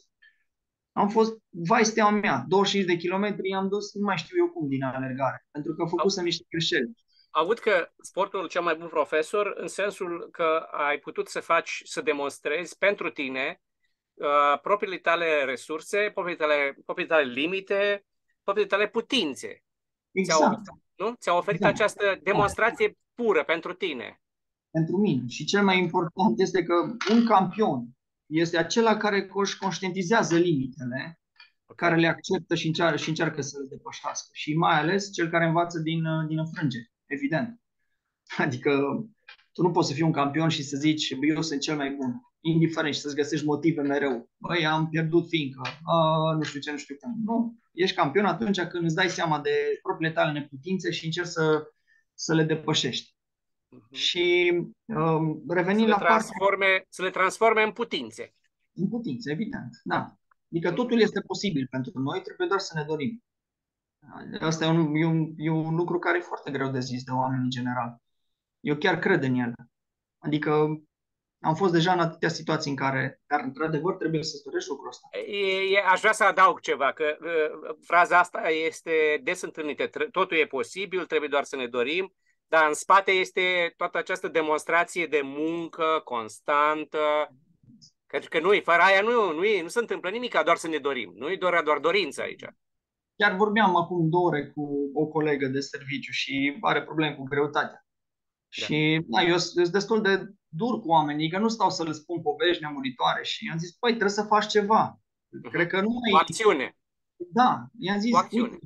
B: am fost, vai steaua mea, 25 de kilometri am dus, nu mai știu eu cum, din alergare, pentru că făcusem niște greșeli.
A: Aud că sportul cel mai bun profesor în sensul că ai putut să demonstrezi pentru tine propriile tale resurse, propriile tale limite, propriile tale putințe.
B: Exact.
A: Ți-au oferit această demonstrație pură pentru tine.
B: Pentru mine. Și cel mai important este că un campion este acela care își conștientizează limitele, care le acceptă și încearcă să le depășească. Și mai ales cel care învață din înfrângeri, evident. Adică tu nu poți să fii un campion și să zici, eu sunt cel mai bun, indiferent, și să-ți găsești motive mereu. Băi, am pierdut fiindcă, nu știu ce, nu știu cum. Nu, ești campion atunci când îți dai seama de propriile tale neputințe și încerci să le depășești. Și revenind la partea...
A: Să le transforme în putințe.
B: În putințe, evident, da. Adică totul este posibil pentru noi, trebuie doar să ne dorim. Asta e un lucru care e foarte greu de zis de oameni în general. Eu chiar cred în el. Adică am fost deja în atâtea situații în care, dar într-adevăr trebuie să dorești lucrul ăsta.
A: Aș vrea să adaug ceva, că fraza asta este des întâlnită. Totul e posibil, trebuie doar să ne dorim. Dar în spate este toată această demonstrație de muncă constantă. Pentru că fără aia nu se întâmplă nimic, doar să ne dorim. Nu e doar dorință aici.
B: Chiar vorbeam acum 2 ore cu o colegă de serviciu și are probleme cu greutatea. Da. Și eu sunt destul de dur cu oamenii, că nu stau să le spun povești nemuritoare și i-am zis, păi, trebuie să faci ceva. Cred că nu mai...
A: O acțiune.
B: Da, i-am zis,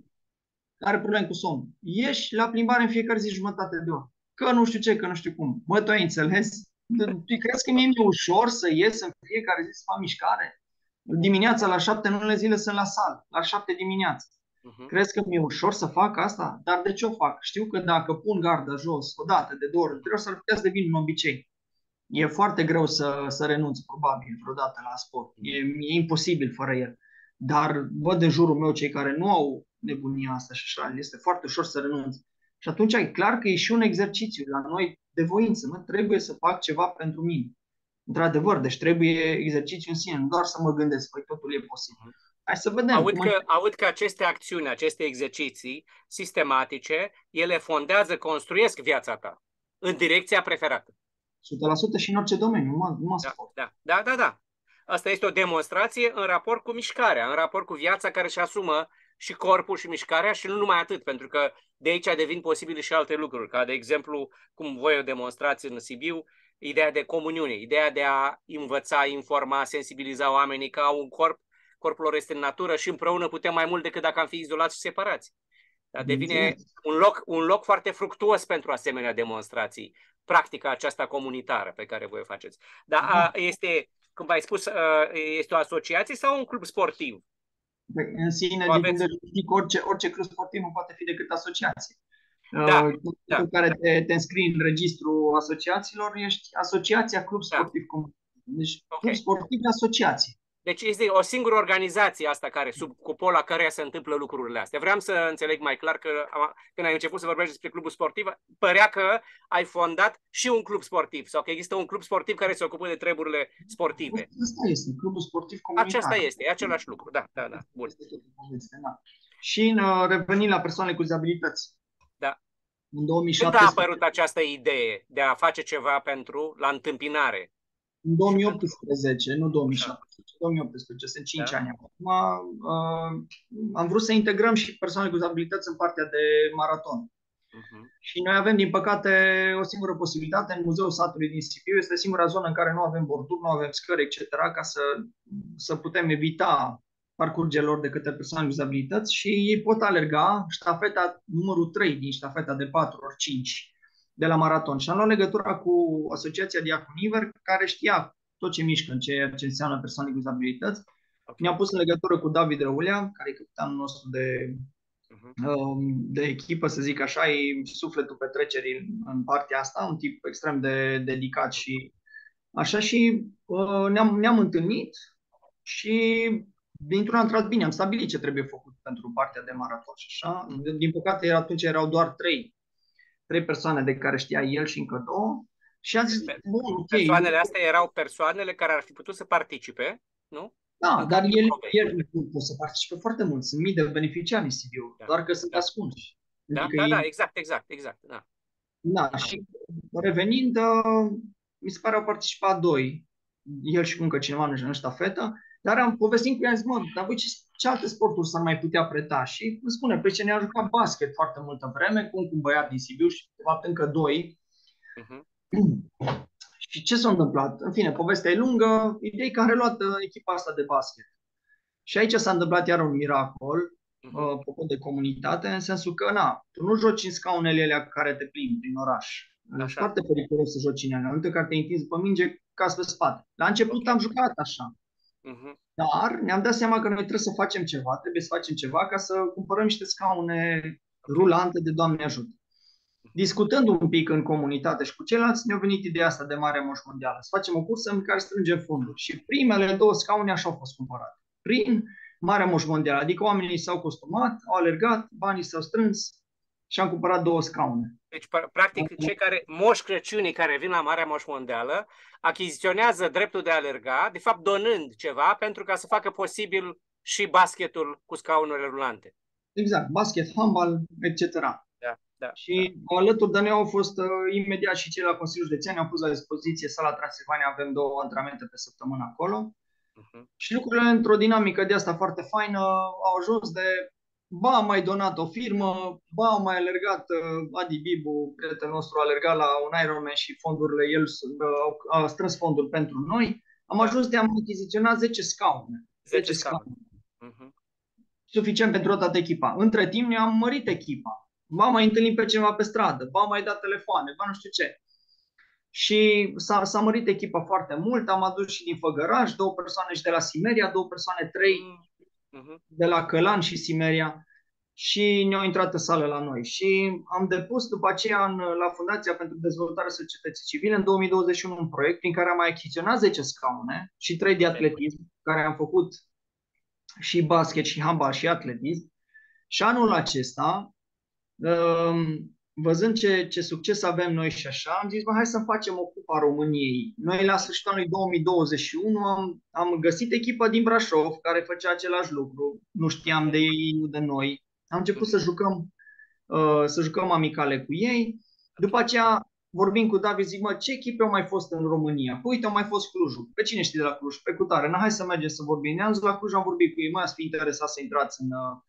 B: are probleme cu somn. Ieși la plimbare în fiecare zi jumătate de oră. Că nu știu ce, că nu știu cum. Mă, tu ai înțeles? Tu crezi că mie mi-e ușor să ies în fiecare zi să fac mișcare? Dimineața la 7, în unele zile sunt la sală, la 7 dimineața. Crezi că mi-e ușor să fac asta? Dar de ce o fac? Știu că dacă pun garda jos o dată, de 2 ori, trebuie să-l putea să devin un obicei. E foarte greu să renunț, probabil, vreodată la sport. E imposibil fără el. Dar văd în jurul meu cei care nu au nebunia asta și așa, este foarte ușor să renunți. Și atunci e clar că e și un exercițiu la noi de voință. Trebuie să fac ceva pentru mine. Într-adevăr, deci trebuie exercițiu în sine, nu doar să mă gândesc, păi totul e posibil. Hai să vedem.
A: Aud că aceste acțiuni, aceste exerciții sistematice, ele fondează, construiesc viața ta în direcția preferată.
B: 100% și în orice domeniu, numai sport.
A: Da. Asta este o demonstrație în raport cu mișcarea, în raport cu viața care își asumă și corpul și mișcarea și nu numai atât, pentru că de aici devin posibile și alte lucruri, ca de exemplu, cum voi o demonstrație în Sibiu, ideea de comuniune, ideea de a învăța, informa, sensibiliza oamenii că au un corpul lor este în natură și împreună putem mai mult decât dacă am fi izolați și separați. Dar devine un loc foarte fructuos pentru asemenea demonstrații, practica aceasta comunitară pe care voi o faceți. Dar este cum ai spus, este o asociație sau un club sportiv?
B: În sine,
A: O
B: din punct
A: aveți?
B: de vedere juridic, orice club sportiv nu poate fi decât asociație.
A: Da,
B: În
A: da,
B: momentul în care te înscrii în registrul asociațiilor, ești asociația Club
A: da.
B: Sportiv Comun. Deci,
A: Ok.
B: club sportiv de asociație.
A: Deci este o singură organizație asta care, sub cupola căreia se întâmplă lucrurile astea. Vreau să înțeleg mai clar că când ai început să vorbești despre clubul sportiv, părea că ai fondat și un club sportiv sau că există un club sportiv care se ocupă de treburile sportive.
B: Asta este, Clubul Sportiv
A: Aceasta
B: Comunitar.
A: este, e același lucru. Da, da, da. Bun.
B: Este tot poveste, da. Și revenind la persoanele cu dizabilități.
A: Da.
B: În
A: Când a
B: 2017,
A: apărut această idee de a face ceva pentru la întâmpinare?
B: în
A: Și pentru...
B: 2018, nu
A: Așa.
B: 2017, 2018, sunt 5
A: Da?
B: ani acum, am vrut să integrăm și persoanele cu dizabilități în partea de maraton.
A: Uh-huh.
B: Și noi avem, din păcate, o singură posibilitate în Muzeul Satului din Sibiu. Este singura zonă în care nu avem borduri, nu avem scări, etc., ca să putem evita parcurgerilor de către persoane cu dizabilități și ei pot alerga ștafeta numărul 3 din ștafeta de 4x5 de la maraton. Și am luat legătura cu Asociația Diaconiver, care știa tot ce mișcă în ceea ce înseamnă persoane cu dizabilități.
A: Okay.
B: Ne-am pus în legătură cu David Răulea, care e capitanul nostru de echipă, să zic așa, e sufletul petrecerii în partea asta, un tip extrem de dedicat și așa și ne-am întâlnit și dintr-un am intrat bine, am stabilit ce trebuie făcut pentru partea de maraton și așa. Din păcate atunci erau doar trei persoane de care știa el și încă două și am zis, bun, ok.
A: Persoanele astea erau persoanele care ar fi putut să participe, nu?
B: Da, dar el poate să participe foarte mult. Sunt mii de beneficiari în Sibiu,
A: Da,
B: doar că sunt
A: da.
B: ascunși.
A: Da,
B: Adică
A: da,
B: ei...
A: da, exact, da.
B: Da, și revenind, mi se pare au participat doi, el și încă cineva în ștafetă, dar am povestit cu ea, zis, mă, dar voi ce alte sporturi s-ar mai putea preta? Și îmi spune, păi ce ne-a jucat basket foarte multă vreme, cu un băiat din Sibiu și de fapt încă doi.
A: Uh-huh.
B: Și ce s-a întâmplat? În fine, povestea e lungă, ideea e că am reluat echipa asta de basket. Și aici s-a întâmplat iar un miracol, apropo de comunitate, în sensul că, tu nu joci în scaunele alea cu care te plimbi prin oraș. E foarte periculos să joci în ele. În momentul în care te întinzi pe minge, cazi pe spate. La început am jucat așa. Dar ne-am dat seama că noi trebuie să facem ceva, trebuie să facem ceva ca să cumpărăm niște scaune rulante de Doamne ajută. Discutând un pic în comunitate și cu ceilalți, ne-a venit ideea asta de Marea Moș Mondială. Să facem o cursă în care strângem fonduri. Și primele două scaune așa au fost cumpărate. Prin Marea Moș Mondială. Adică oamenii s-au costumat, au alergat, banii s-au strâns și am cumpărat două scaune.
A: Deci, practic, cei care, Moș Crăciunii care vin la Marea Moș Mondială, achiziționează dreptul de a alerga, de fapt donând ceva pentru ca să facă posibil și basketul cu scaunele rulante.
B: Exact, basket, handbal, etc.
A: Da,
B: și alături de noi au fost imediat și cei la Consiliul Județean, ne-au pus la dispoziție sala Transilvania, avem 2 antrenamente pe săptămână acolo. Și lucrurile într-o dinamică de asta foarte faină au ajuns de ba am mai donat o firmă, ba am mai alergat Adi Bibu, prietenul nostru, a alergat la un Ironman și fondurile, el a strâns fonduri pentru noi. Am ajuns de a achiziționa 10 scaune.
A: 10 scaune.
B: Suficient pentru toată echipa. Între timp ne-am mărit echipa. Ba mai întâlnit pe cineva pe stradă, ba mai dat telefoane, ba nu știu ce. Și s-a mărit echipa foarte mult, am adus și din Făgăraș 2 persoane și de la Simeria, 2 persoane, 3 de la Călan și Simeria și ne-au intrat în sală la noi. Și am depus după aceea la Fundația pentru Dezvoltarea Societății Civile în 2021 un proiect prin care am mai achiziționat 10 scaune și 3 de atletism, care am făcut și basket și handbal și atletism. Și anul acesta, văzând ce succes avem noi și așa, am zis, hai să facem o Cupa României. Noi la sfârșitul anului 2021 am găsit echipa din Brașov care făcea același lucru. Nu știam de ei, nu de noi. Am început să jucăm amicale cu ei. După aceea, vorbim cu David, zic, ce echipe au mai fost în România? Păi, uite, au mai fost Clujul. Pe cine știi de la Cluj? Pe cutare. Hai să mergem să vorbim. Ne-am dus la Cluj, am vorbit cu ei. Mai ați fi interesat să intrați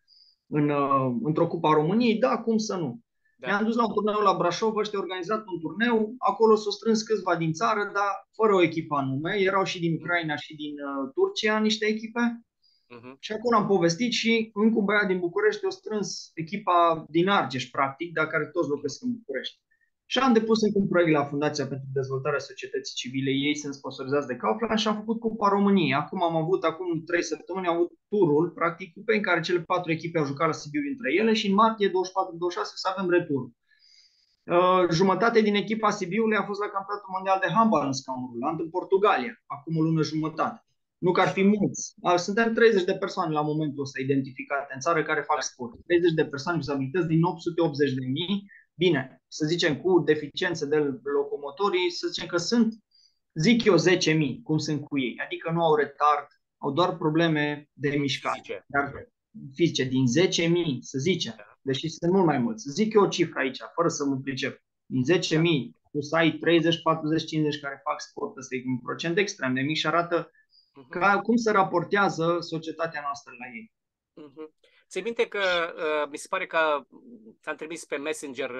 B: într-o Cupa României? Da, cum să nu? Ne-am dus la un turneu la Brașov, ăștia au organizat un turneu, acolo s-au strâns câțiva din țară, dar fără o echipă anume. Erau și din Ucraina și din Turcia niște echipe. Și acolo am povestit și încă un băiat din București a strâns echipa din Argeș, practic, dar care toți locuiesc în București. Și am depus încă un proiect la Fundația pentru Dezvoltarea Societății Civile. Ei sunt sponsorizați de Kaufland și am făcut Cupa României. Acum 3 săptămâni, am avut turul, practic, cupe în care cele 4 echipe au jucat la Sibiu între ele și în martie 24-26 să avem returul. Jumătate din echipa Sibiului a fost la Campionatul Mondial de Handbal în scaun rulant în Portugalia, acum o lună jumătate. Nu că ar fi mulți. Suntem 30 de persoane la momentul ăsta identificate în țară care fac sport. 30 de persoane cu dizabilități din 880.000. Bine, să zicem cu deficiențe de locomotorii, să zicem că sunt, zic eu, 10.000, cum sunt cu ei. Adică nu au retard, au doar probleme de mișcare. Dar fizice, din 10.000, să zicem, deși sunt mult mai mulți. Zic eu o cifră aici, fără să mă pricep. Din 10.000, tu să ai 30, 40, 50 care fac sport, ăsta e un procent extrem de mic și arată cum se raportează societatea noastră la ei.
A: Ți-ai minte că mi se pare că ți-am trimis pe Messenger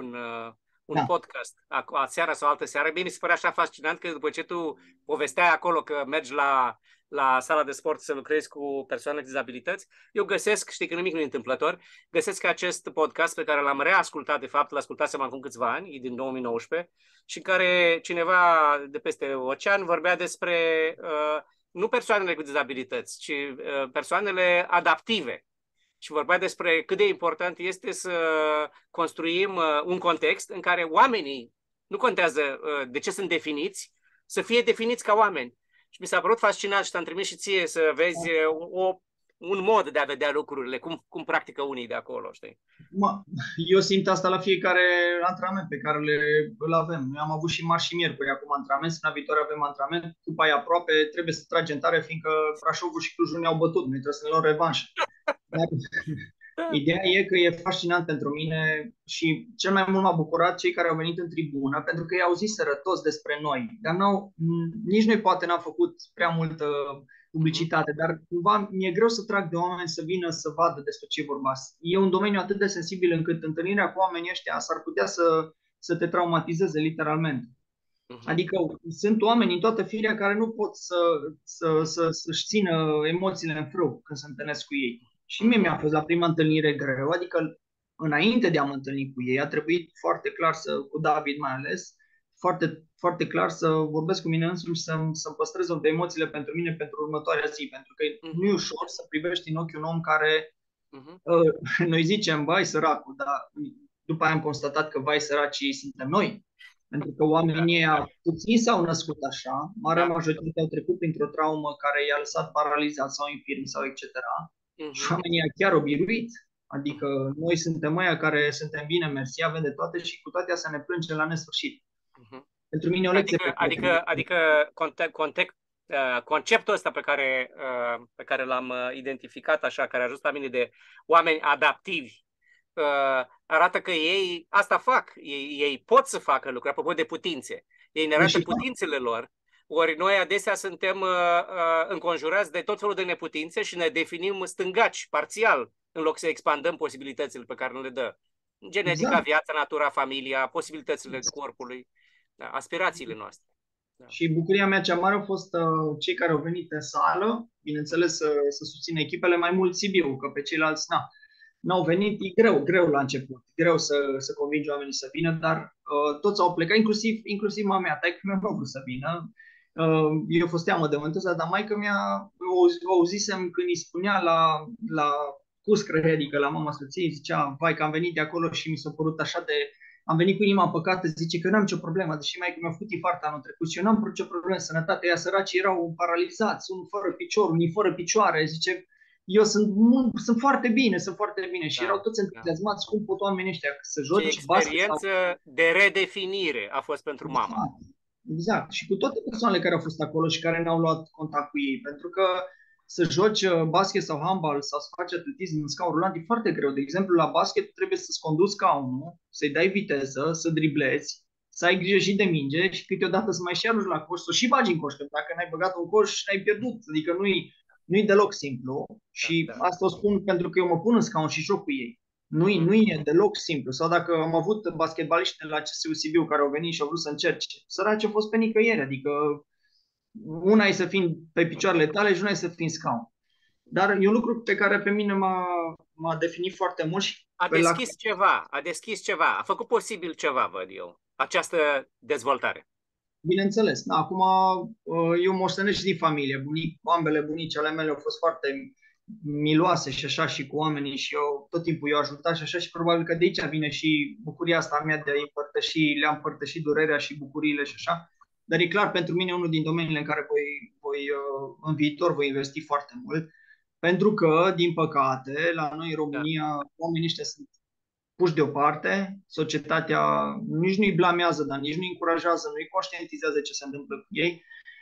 A: un podcast seara sau altă seară. Mie mi se pare așa fascinant că după ce tu povesteai acolo că mergi la sala de sport să lucrezi cu persoane cu dizabilități, eu găsesc, știi că nimic nu e întâmplător, găsesc acest podcast pe care l-am reascultat, de fapt, l-ascultasem acum câțiva ani, e din 2019, și în care cineva de peste ocean vorbea despre nu persoanele cu dizabilități, ci persoanele adaptive. Și vorbea despre cât de important este să construim un context în care oamenii, nu contează de ce sunt definiți, să fie definiți ca oameni. Și mi s-a părut fascinant și te-am trimis și ție să vezi un mod de a vedea lucrurile, cum practică unii de acolo, știi?
B: Eu simt asta la fiecare antrenament pe care îl avem. Noi am avut și marți și miercuri acum antrenament, săptămâna viitoare avem antrenament, cupa e aproape, trebuie să tragem tare, fiindcă Brașovul și Clujul ne-au bătut, noi trebuie să ne luăm revanșă. Dar ideea e că e fascinant pentru mine și cel mai mult m-a bucurat cei care au venit în tribună, pentru că ei au zis toți despre noi, dar nici noi poate n-am făcut prea multă publicitate, dar cumva mi-e greu să trag de oameni să vină să vadă despre ce vorba. E un domeniu atât de sensibil încât întâlnirea cu oamenii ăștia s-ar putea să te traumatizeze literalmente. Adică sunt oameni în toată firea care nu pot să-și țină emoțiile în frâu când se întâlnesc cu ei. Și mie mi-a fost la prima întâlnire greu, adică înainte de a mă întâlni cu ei, a trebuit foarte clar cu David mai ales, foarte, foarte clar să vorbesc cu mine însumi și să-mi păstrez de emoțiile pentru mine pentru următoarea zi, pentru că nu e ușor să privești în ochiul un om care noi zicem, vai săracul, dar după aia am constatat că vai săracii suntem noi. Pentru că oamenii ăia puțini s-au născut așa, marea majoritate au trecut printr-o traumă care i-a lăsat paralizat sau infirm sau etc. Și oamenii ăia chiar au biruit. Adică noi suntem ăia care suntem bine, mersi, avem de toate și cu toate astea ne plângem la nesfârșit. Pentru mine e o lecție.
A: Adică conceptul ăsta pe care l-am identificat așa, care a ajuns la mine de oameni adaptivi, arată că ei asta fac. Ei pot să facă lucruri, apropo de putințe. Ei ne arată putințele lor. Ori noi adesea suntem înconjurați de tot felul de neputințe și ne definim stângaci, parțial, în loc să expandăm posibilitățile pe care ne le dă. Genetica, viața, natura, familia, posibilitățile corpului, aspirațiile noastre.
B: Și bucuria mea cea mare a fost cei care au venit în sală, bineînțeles să susțină echipele, mai mult Sibiu, că pe ceilalți n-au venit. E greu la început, greu să convingi oamenii să vină, dar toți au plecat, inclusiv mama mea, taică-mea nu a vrut să vină. Eu fost teamă de momentul ăsta, dar maică-mea o auzisem când îi spunea la cuscră, adică la mama soției, zicea, vai că am venit de acolo și mi s-a părut așa de... Am venit cu inima împăcată, zice că eu n-am nicio problemă, deși maică mi-a făcut infart anul trecut și eu n-am nicio problemă, sănătatea, ea săracii erau paralizați, unul fără picior, unii fără picioare, zice, eu sunt foarte bine, și erau toți entuziasmați cum pot oamenii ăștia să joci basket.
A: Experiență de redefinire a fost pentru mama.
B: Exact. Și cu toate persoanele care au fost acolo și care ne-au luat contact cu ei, pentru că să joci basket sau handbal sau să faci atletism în scaun rulant e foarte greu. De exemplu, la basket trebuie să-ți conduci scaunul, să-i dai viteză, să driblezi, să ai grijă și de minge și câteodată să mai și arunci la coș, să și bagi în coș, că dacă n-ai băgat un coș, n-ai pierdut. Adică nu-i deloc simplu și asta o spun pentru că eu mă pun în scaun și joc cu ei. Nu e deloc simplu. Sau dacă am avut basketbaliști de la CSU Sibiu care au venit și au vrut să încerce, săraci au fost pe nicăieri, adică una e să fii pe picioarele tale și una e să fii în scaun. Dar e un lucru pe care pe mine m-a definit foarte mult și
A: A deschis ceva, a făcut posibil ceva, văd eu, această dezvoltare.
B: Bineînțeles. Da, acum eu moștenesc și din familie. Ambele bunici ale mele au fost foarte miloase și așa și cu oamenii și eu tot timpul i-au ajutat și așa și probabil că de aici vine și bucuria asta mea de a le-am împărtăși durerea și bucuriile și așa. Dar e clar, pentru mine unul din domeniile în care în viitor voi investi foarte mult, pentru că, din păcate, la noi în România, oamenii ăștia sunt puși deoparte, societatea nici nu-i blamează, dar nici nu-i încurajează, nu-i conștientizează ce se întâmplă cu ei.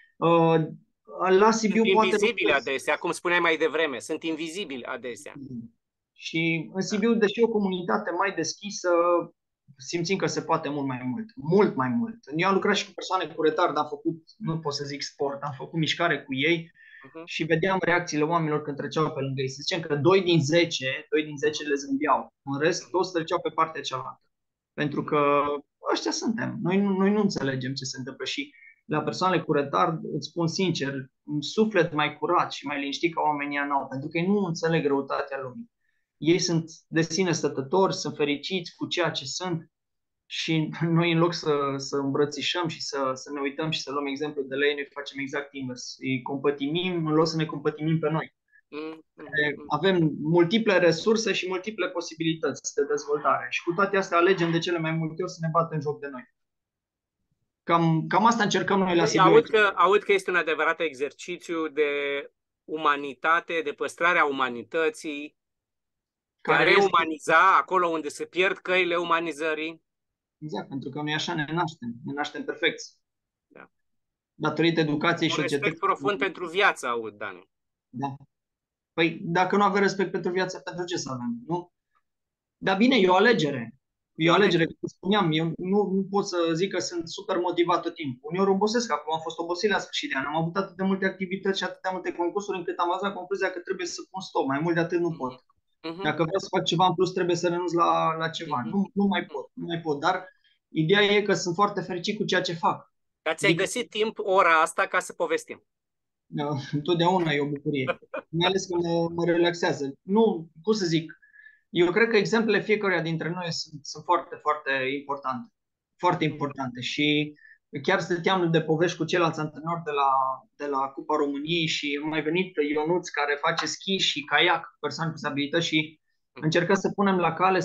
B: La Sibiu
A: sunt
B: poate...
A: invizibili adesea, cum spuneai mai devreme, sunt invizibili adesea.
B: Și în Sibiu, deși e o comunitate mai deschisă, simțim că se poate mult mai mult. Mult mai mult. Eu am lucrat și cu persoane cu retard, am făcut, nu pot să zic sport, am făcut mișcare cu ei și vedeam reacțiile oamenilor când treceau pe lângă ei. Să zicem că 2 din 10 le zâmbeau. În rest, toți treceau pe partea cealaltă. Pentru că ăștia suntem. Noi nu înțelegem ce se întâmplă și la persoanele cu retard, îți spun sincer, un suflet mai curat și mai liniștit ca oamenii n-au, pentru că ei nu înțeleg răutatea lumii. Ei sunt de sine stătători, sunt fericiți cu ceea ce sunt și noi în loc să îmbrățișăm și să ne uităm și să luăm exemplu de la ei, noi facem exact invers. Îi compătimim în loc să ne compătimim pe noi. Avem multiple resurse și multiple posibilități de dezvoltare și cu toate astea alegem de cele mai multe ori să ne batem joc de noi. Cam asta încercăm noi la Sibiu.
A: Aud că este un adevărat exercițiu de umanitate, de păstrarea umanității, de a reumaniza acolo unde se pierd căile umanizării.
B: Exact, pentru că noi așa ne naștem perfecți.
A: Da.
B: Datorită educației și
A: societății. Respect profund pentru viață, aud, Dani.
B: Da. Păi dacă nu avem respect pentru viață, pentru ce să avem, nu? Dar bine, e o alegere. E o alegere, cum spuneam, eu nu pot să zic că sunt super motivat tot timpul. Uneori obosesc, acum am fost obosit la sfârșit de an, am avut atât de multe activități și atât de multe concursuri încât am ajuns la concluzia că trebuie să pun stop, mai mult de atât nu pot. Dacă vreau să fac ceva în plus, trebuie să renunț la ceva. Nu mai pot, dar ideea e că sunt foarte fericit cu ceea ce fac.
A: Dar ți-ai găsit timp ora asta ca să povestim.
B: Întotdeauna e o bucurie. Mai ales că mă relaxează. Nu, cum să zic, eu cred că exemplele fiecăruia dintre noi sunt foarte, foarte importante. Foarte importante. Și chiar stăteam de povești cu ceilalți antrenori de la Cupa României și a mai venit Ionuț care face schi și caiac, persoane cu disabilități și încercăm să punem la cale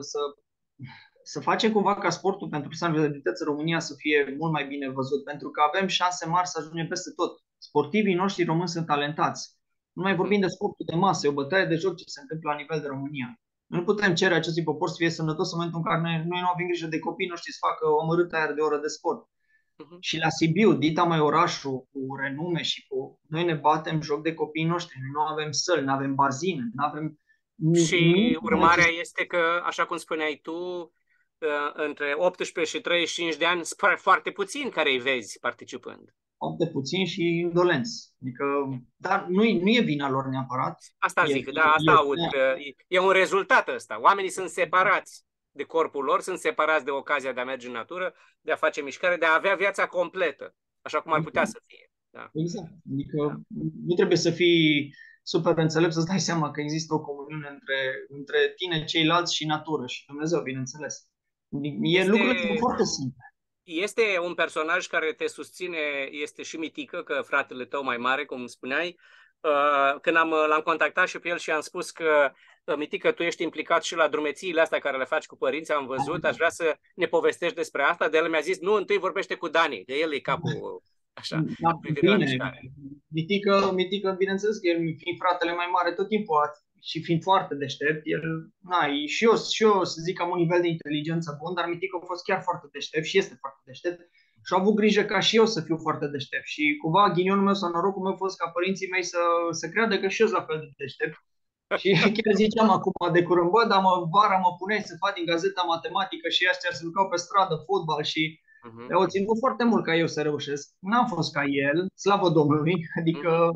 B: să facem cumva ca sportul pentru persoane cu disabilități în România să fie mult mai bine văzut, pentru că avem șanse mari să ajungem peste tot. Sportivii noștri români sunt talentați. Nu mai vorbim de sportul de masă, e o bătaie de joc ce se întâmplă la nivel de România. Nu putem cere acestui popor să fie sănătos în momentul în care noi nu avem grijă de copiii noștri să facă o amărâtă aer de oră de sport. Și la Sibiu, dita mai orașul cu renume și noi ne batem joc de copiii noștri. Noi nu avem săli, nu avem bazine, nu avem...
A: Și urmarea este că, așa cum spuneai tu, între 18 și 35 de ani, sunt foarte puțini care îi vezi participând.
B: Foarte puțini și indolenți. Adică, dar nu e vina lor neapărat.
A: Asta zic, da, asta aud. E un rezultat ăsta. Oamenii sunt separați de corpul lor, sunt separați de ocazia de a merge în natură, de a face mișcare, de a avea viața completă, așa cum ar putea să fie. Da.
B: Exact. Adică nu trebuie să fii super înțelept să-ți dai seama că există o comuniune între tine, ceilalți și natură și Dumnezeu, bineînțeles. Lucrurile foarte simple.
A: Este un personaj care te susține, este și Mitică, că fratele tău mai mare, cum spuneai. Când l-am contactat și pe el și am spus că Mitică, tu ești implicat și la drumețiile astea care le faci cu părinții, am văzut, aș vrea să ne povestești despre asta, de el mi-a zis, nu, întâi vorbește cu Dani, de el e capul așa.
B: Bine, Mitică, bineînțeles că el, fiind fratele mai mare tot timpul și fiind foarte deștept, și eu să zic am un nivel de inteligență bun, dar Mitică a fost chiar foarte deștept și este foarte deștept și a avut grijă ca și eu să fiu foarte deștept și cumva ghinionul meu sau norocul meu a fost ca părinții mei să creadă că și eu sunt la fel de deștept. Și chiar ziceam acum de curând, dar vara mă puneai să fac din gazeta matematică și ăștia să jucau pe stradă fotbal și au ținut foarte mult ca eu să reușesc. N-am fost ca el, slavă Domnului, adică...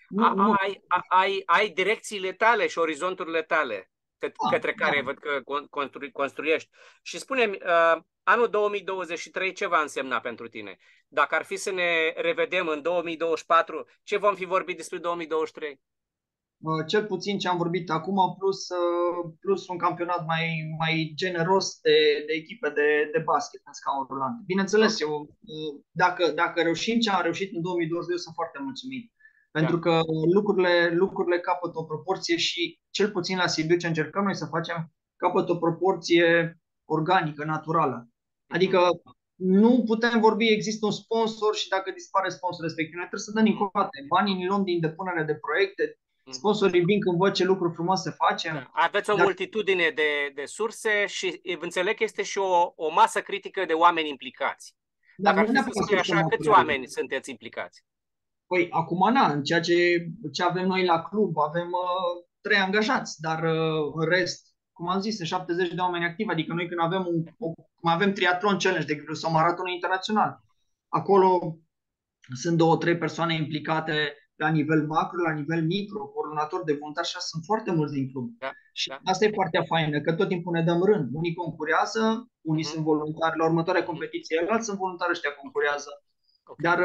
A: Ai direcțiile tale și orizonturile tale către care văd că construiești. Și spune-mi, anul 2023 ce va însemna pentru tine? Dacă ar fi să ne revedem în 2024, ce vom fi vorbit despre 2023?
B: Cel puțin ce am vorbit acum, plus un campionat mai generos de echipe de basket în scaun rulant. Bineînțeles,
A: Ok.
B: dacă reușim ce am reușit în 2022, sunt foarte mulțumit. Pentru
A: Da.
B: că lucrurile capătă o proporție și, cel puțin la Sibiu, ce încercăm noi să facem, capătă o proporție organică, naturală.
A: Mhm.
B: Adică nu putem vorbi, există un sponsor și dacă dispare sponsorul respectiv, noi trebuie să dăm
A: Mhm.
B: nicoate. Banii îi luăm din depunere de proiecte,
A: Mhm.
B: sponsorii vin când văd ce lucruri frumoase
A: Da.
B: facem.
A: Aveți o
B: Dar,
A: multitudine de surse și înțeleg că este și o masă critică de oameni implicați.
B: dar
A: Dacă ar
B: nu
A: fi să
B: neapărat
A: spui
B: surse
A: așa, câți
B: materiale.
A: oameni sunteți implicați?
B: Păi, acum, în ceea ce avem noi la club, avem 3 angajați, dar în rest, cum am zis, sunt 70 de oameni activi, adică noi când cum avem triatlon challenge, de exemplu, sau maraton internațional, acolo sunt 2, 3 persoane implicate la nivel macro, la nivel micro, coordonator de voluntari și sunt foarte mulți din club.
A: Da,
B: Și
A: da.
B: asta e partea faină, că tot timpul ne dăm rând. Unii concurează, unii
A: Mhm.
B: sunt voluntari, la următoarea
A: Mhm.
B: competiție, alții sunt voluntari, ăștia
A: Ok.
B: concurează.
A: Ok.
B: Dar,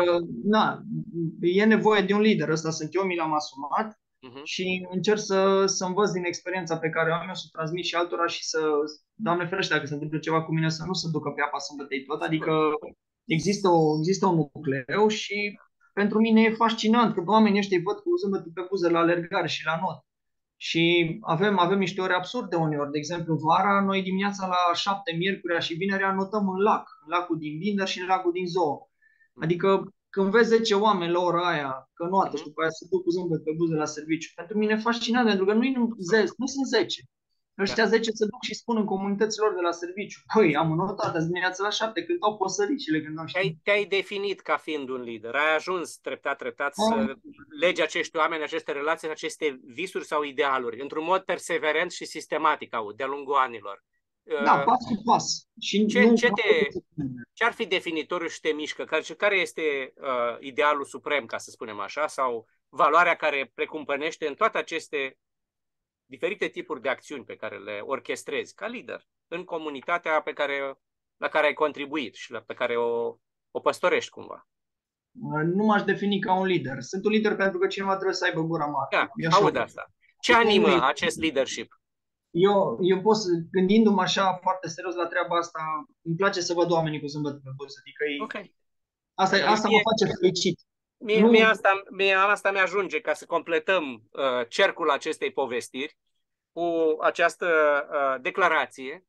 B: e nevoie de un lider. Ăsta sunt eu, mi l-am asumat
A: Mhm.
B: și încerc să învăț din experiența pe care o am eu, să o transmit și altora și Doamne ferește, dacă se întâmplă ceva cu mine, să nu se ducă pe apa sâmbătei tot. Adică
A: Sigur.
B: există un nucleu și pentru mine e fascinant că oamenii ăștia îi văd cu zâmbetul pe buze la alergare și la not. Și avem niște ore absurde uneori. De exemplu, vara, noi dimineața la 7, miercurea și vinerea, notăm în lacul din Binder și în lacul din Zoo.
A: Mhm.
B: Adică când vezi 10 oameni la ora aia, că noată și
A: Mhm.
B: după aia se duc cu zâmbet pe buze la serviciu, pentru mine e fascinant, pentru că
A: Absolut.
B: nu sunt 10.
A: Da.
B: Ăștia 10 se duc și spun în comunităților de la serviciu, păi, am notat azi dimineața la 7, cântau păsăricile, când nu știu.
A: Te-ai definit ca fiind un lider. Ai ajuns treptat, treptat să legi acești oameni, aceste relații, aceste visuri sau idealuri, într-un mod perseverent și sistematic, de-a lungul anilor.
B: Da, pas cu pas. Și
A: Ce,
B: nu,
A: ce, te, ce ar fi definitoriu și te mișcă? Care este idealul suprem, ca să spunem așa, sau valoarea care precumpănește în toate aceste diferite tipuri de acțiuni pe care le orchestrezi ca lider în comunitatea la care ai contribuit și pe care o păstorești cumva?
B: nu m-aș defini ca un lider. Sunt un lider pentru că cineva trebuie să aibă gura mare.
A: Da,
B: Eu așa
A: aud
B: văd.
A: asta. Ce
B: Adică
A: animă acest leadership?
B: eu pot să, gândindu-mă așa foarte serios la treaba asta, îmi place să văd oamenii cu zâmbătul pe buze. Adică
A: Ok.
B: asta mă face fericit.
A: Mie
B: Nu,
A: asta mi-ajunge ca să completăm cercul acestei povestiri cu această declarație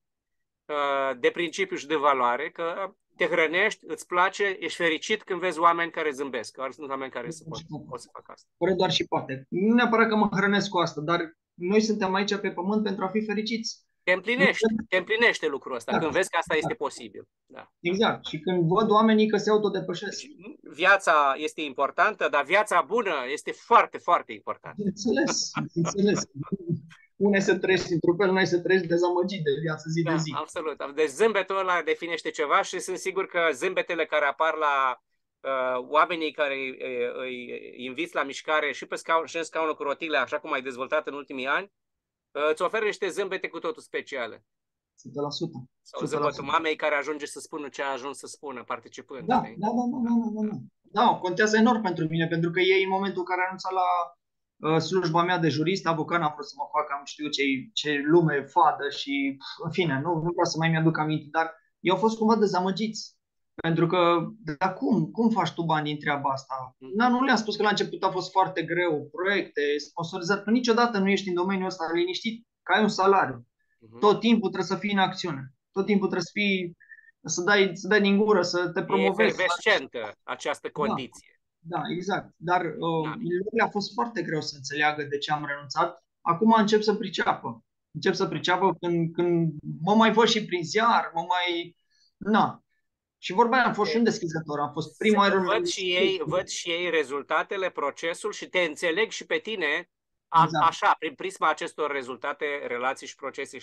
A: de principiu și de valoare, că te hrănești, îți place, ești fericit când vezi oameni care zâmbesc. Că sunt oameni care pot să facă asta.
B: fără doar și poate. Nu neapărat că mă hrănesc cu asta, dar noi suntem aici pe pământ pentru a fi fericiți. Nu,
A: Te împlinește lucrul ăsta când
B: exact,
A: vezi că asta este
B: exact,
A: posibil. Da.
B: exact. Și când văd oamenii că se
A: Deci,
B: autodepășesc.
A: viața este importantă, dar viața bună este foarte, foarte importantă.
B: Înțeles. Une să trăiești într-un fel, n-ai să trăiești dezamăgit de viață zi de
A: Da,
B: zi.
A: absolut. Deci zâmbetul ăla definește ceva și sunt sigur că zâmbetele care apar la oamenii care îi inviți la mișcare și pe scaun și în scaunul cu rotile, așa cum ai dezvoltat în ultimii ani, îți oferă niște zâmbete cu totul speciale.
B: 100%.
A: Sau zâmbetul
B: 100%.
A: mamei care ajunge să spună ce a ajuns să spună participând,
B: Da,
A: știi?
B: da, da, da, da, da, da. Da, contează enorm pentru mine, pentru că ei, în momentul în care a anunțat la slujba mea de jurist, avocat, n-am vrut să mă fac, am știut ce lume fadă și, în fine, nu vreau să mai mi-aduc aminte, dar ei au fost cumva dezamăgiți. Pentru că, dar cum faci tu bani din treaba asta?
A: Mhm.
B: Nu le-am spus că la început a fost foarte greu, proiecte, sponsorizat, că niciodată nu ești în domeniul ăsta liniștit, că ai un salariu.
A: Mhm.
B: Tot timpul trebuie să fii în acțiune. Tot timpul trebuie să dai din gură, să te
A: E
B: promovezi.
A: efervescentă această
B: Da,
A: condiție.
B: da, exact. Dar
A: Dinamică.
B: le a fost foarte greu să înțeleagă de ce am renunțat. Acum încep să priceapă. Încep să priceapă când mă mai văd și prin ziar, Na. Și vorba aia, am fost și un deschizător. Am fost primul Ironman.
A: Văd și ei rezultatele, procesul și te înțeleg și pe tine
B: Exact.
A: așa, prin prisma acestor rezultate, relații și procese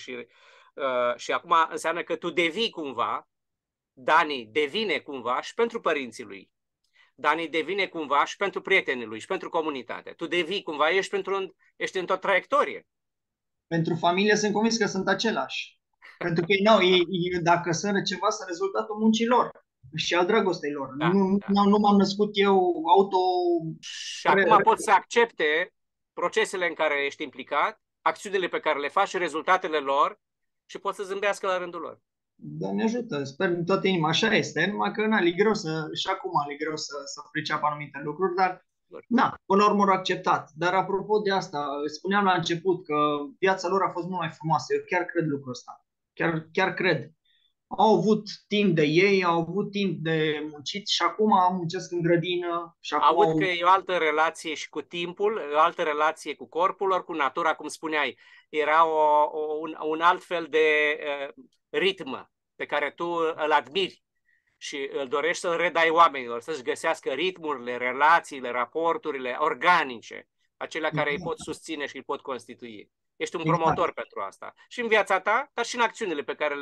A: și acum înseamnă că tu devii cumva, Dani devine cumva și pentru părinții lui. Dani devine cumva și pentru prietenii lui și pentru comunitate. Tu devii cumva, ești într-o traiectorie.
B: Pentru familie sunt convins că sunt același. Pentru că dacă sunt ceva, sunt rezultatul muncilor și al dragostei lor.
A: Da, da.
B: Nu m-am născut eu auto.
A: Și acum pot să accepte procesele în care ești implicat, acțiunile pe care le faci și rezultatele lor și pot să zâmbească la rândul lor.
B: Doamne ajută, sper din toată inima, așa este, numai că e greu și acum e greu să priceapă anumite lucruri, dar na, până la urmă au acceptat. Dar apropo de asta, spuneam la început că viața lor a fost mult mai frumoasă, eu chiar cred lucrul ăsta, chiar cred. Au avut timp de ei, au avut timp de muncit și acum muncesc în grădină. Și acum
A: Aud că e o altă relație și cu timpul, o altă relație cu corpul lor, cu natura, cum spuneai. Era un alt fel de ritm pe care tu îl admiri și îl dorești să-l redai oamenilor, să-și găsească ritmurile, relațiile, raporturile organice, acelea care îi pot susține și îi pot constitui. Ești un promotor pentru asta. Și în viața ta, dar și în acțiunile pe care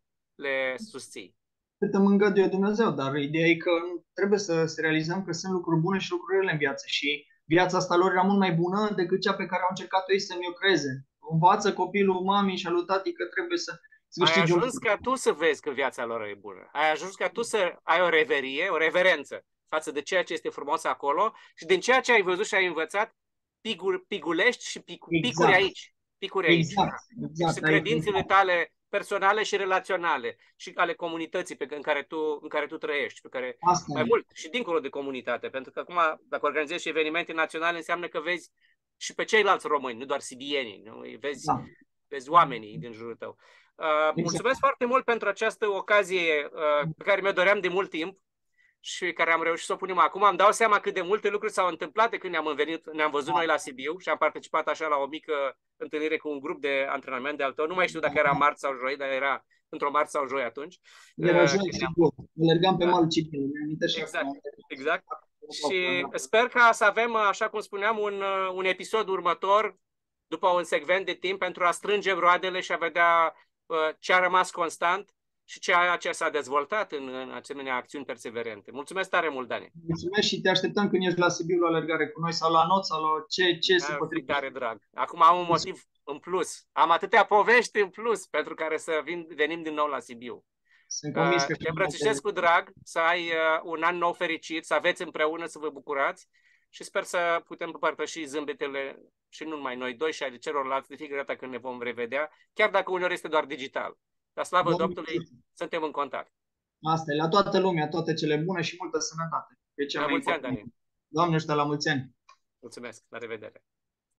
A: le susții.
B: Cât îmi îngăduie Dumnezeu, dar ideea e că trebuie să realizăm că sunt lucruri bune și lucruri rele în viață și viața asta lor era mult mai bună decât cea pe care au încercat ei să mi-o creeze. Învață copilul mamei și al lui tati că trebuie să
A: ai ajuns ca tu să vezi că viața lor e bună. Ai ajuns ca tu să ai o reverie, o reverență față de ceea ce este frumos acolo și din ceea ce ai văzut și ai învățat, pigulești și picuri aici. Picuri aici.
B: Exact.
A: Și credințele tale personale și relaționale și ale comunității în care tu trăiești, pe care mai mult și dincolo de comunitate, pentru că acum dacă organizezi și evenimente naționale înseamnă că vezi și pe ceilalți români, nu doar sibienii, nu? Vezi oamenii din jurul tău. Mulțumesc foarte mult pentru această ocazie pe care mi-o doream de mult timp și care am reușit să o punem acum. Îmi dau seama cât de multe lucruri s-au întâmplat de când ne-am văzut noi la Sibiu și am participat așa la o mică întâlnire cu un grup de antrenament de al tău. Nu mai știu dacă era marți sau joi, dar era într-o marți sau joi atunci.
B: Era joi și alergam pe malul Cipiului.
A: Exact. Și sper ca să avem, așa cum spuneam, un episod următor după un secvent de timp pentru a strânge roadele și a vedea ce a rămas constant și ceea ce s-a dezvoltat în asemenea acțiuni perseverente. Mulțumesc tare mult, Dani.
B: Mulțumesc și te așteptăm când ești la Sibiu la alergare cu noi sau la not sau la ce se potrivește.
A: Tare drag. Acum am un motiv în plus. Am atâtea povești în plus pentru care să venim din nou la Sibiu.
B: Sunt convins că
A: te îmbrățișez cu drag, să ai un an nou fericit, să aveți împreună, să vă bucurați și sper să putem împărtăși zâmbetele și nu numai noi doi și ale celorlalți de fiecare dată când ne vom revedea, chiar dacă uneori este doar digital. La slavă Domnului, suntem în contact.
B: Asta e, la toată lumea, toate cele bune și multă sănătate.
A: La mulți ani, Dani.
B: Doamne, ăștia la mulți ani.
A: Mulțumesc, la revedere.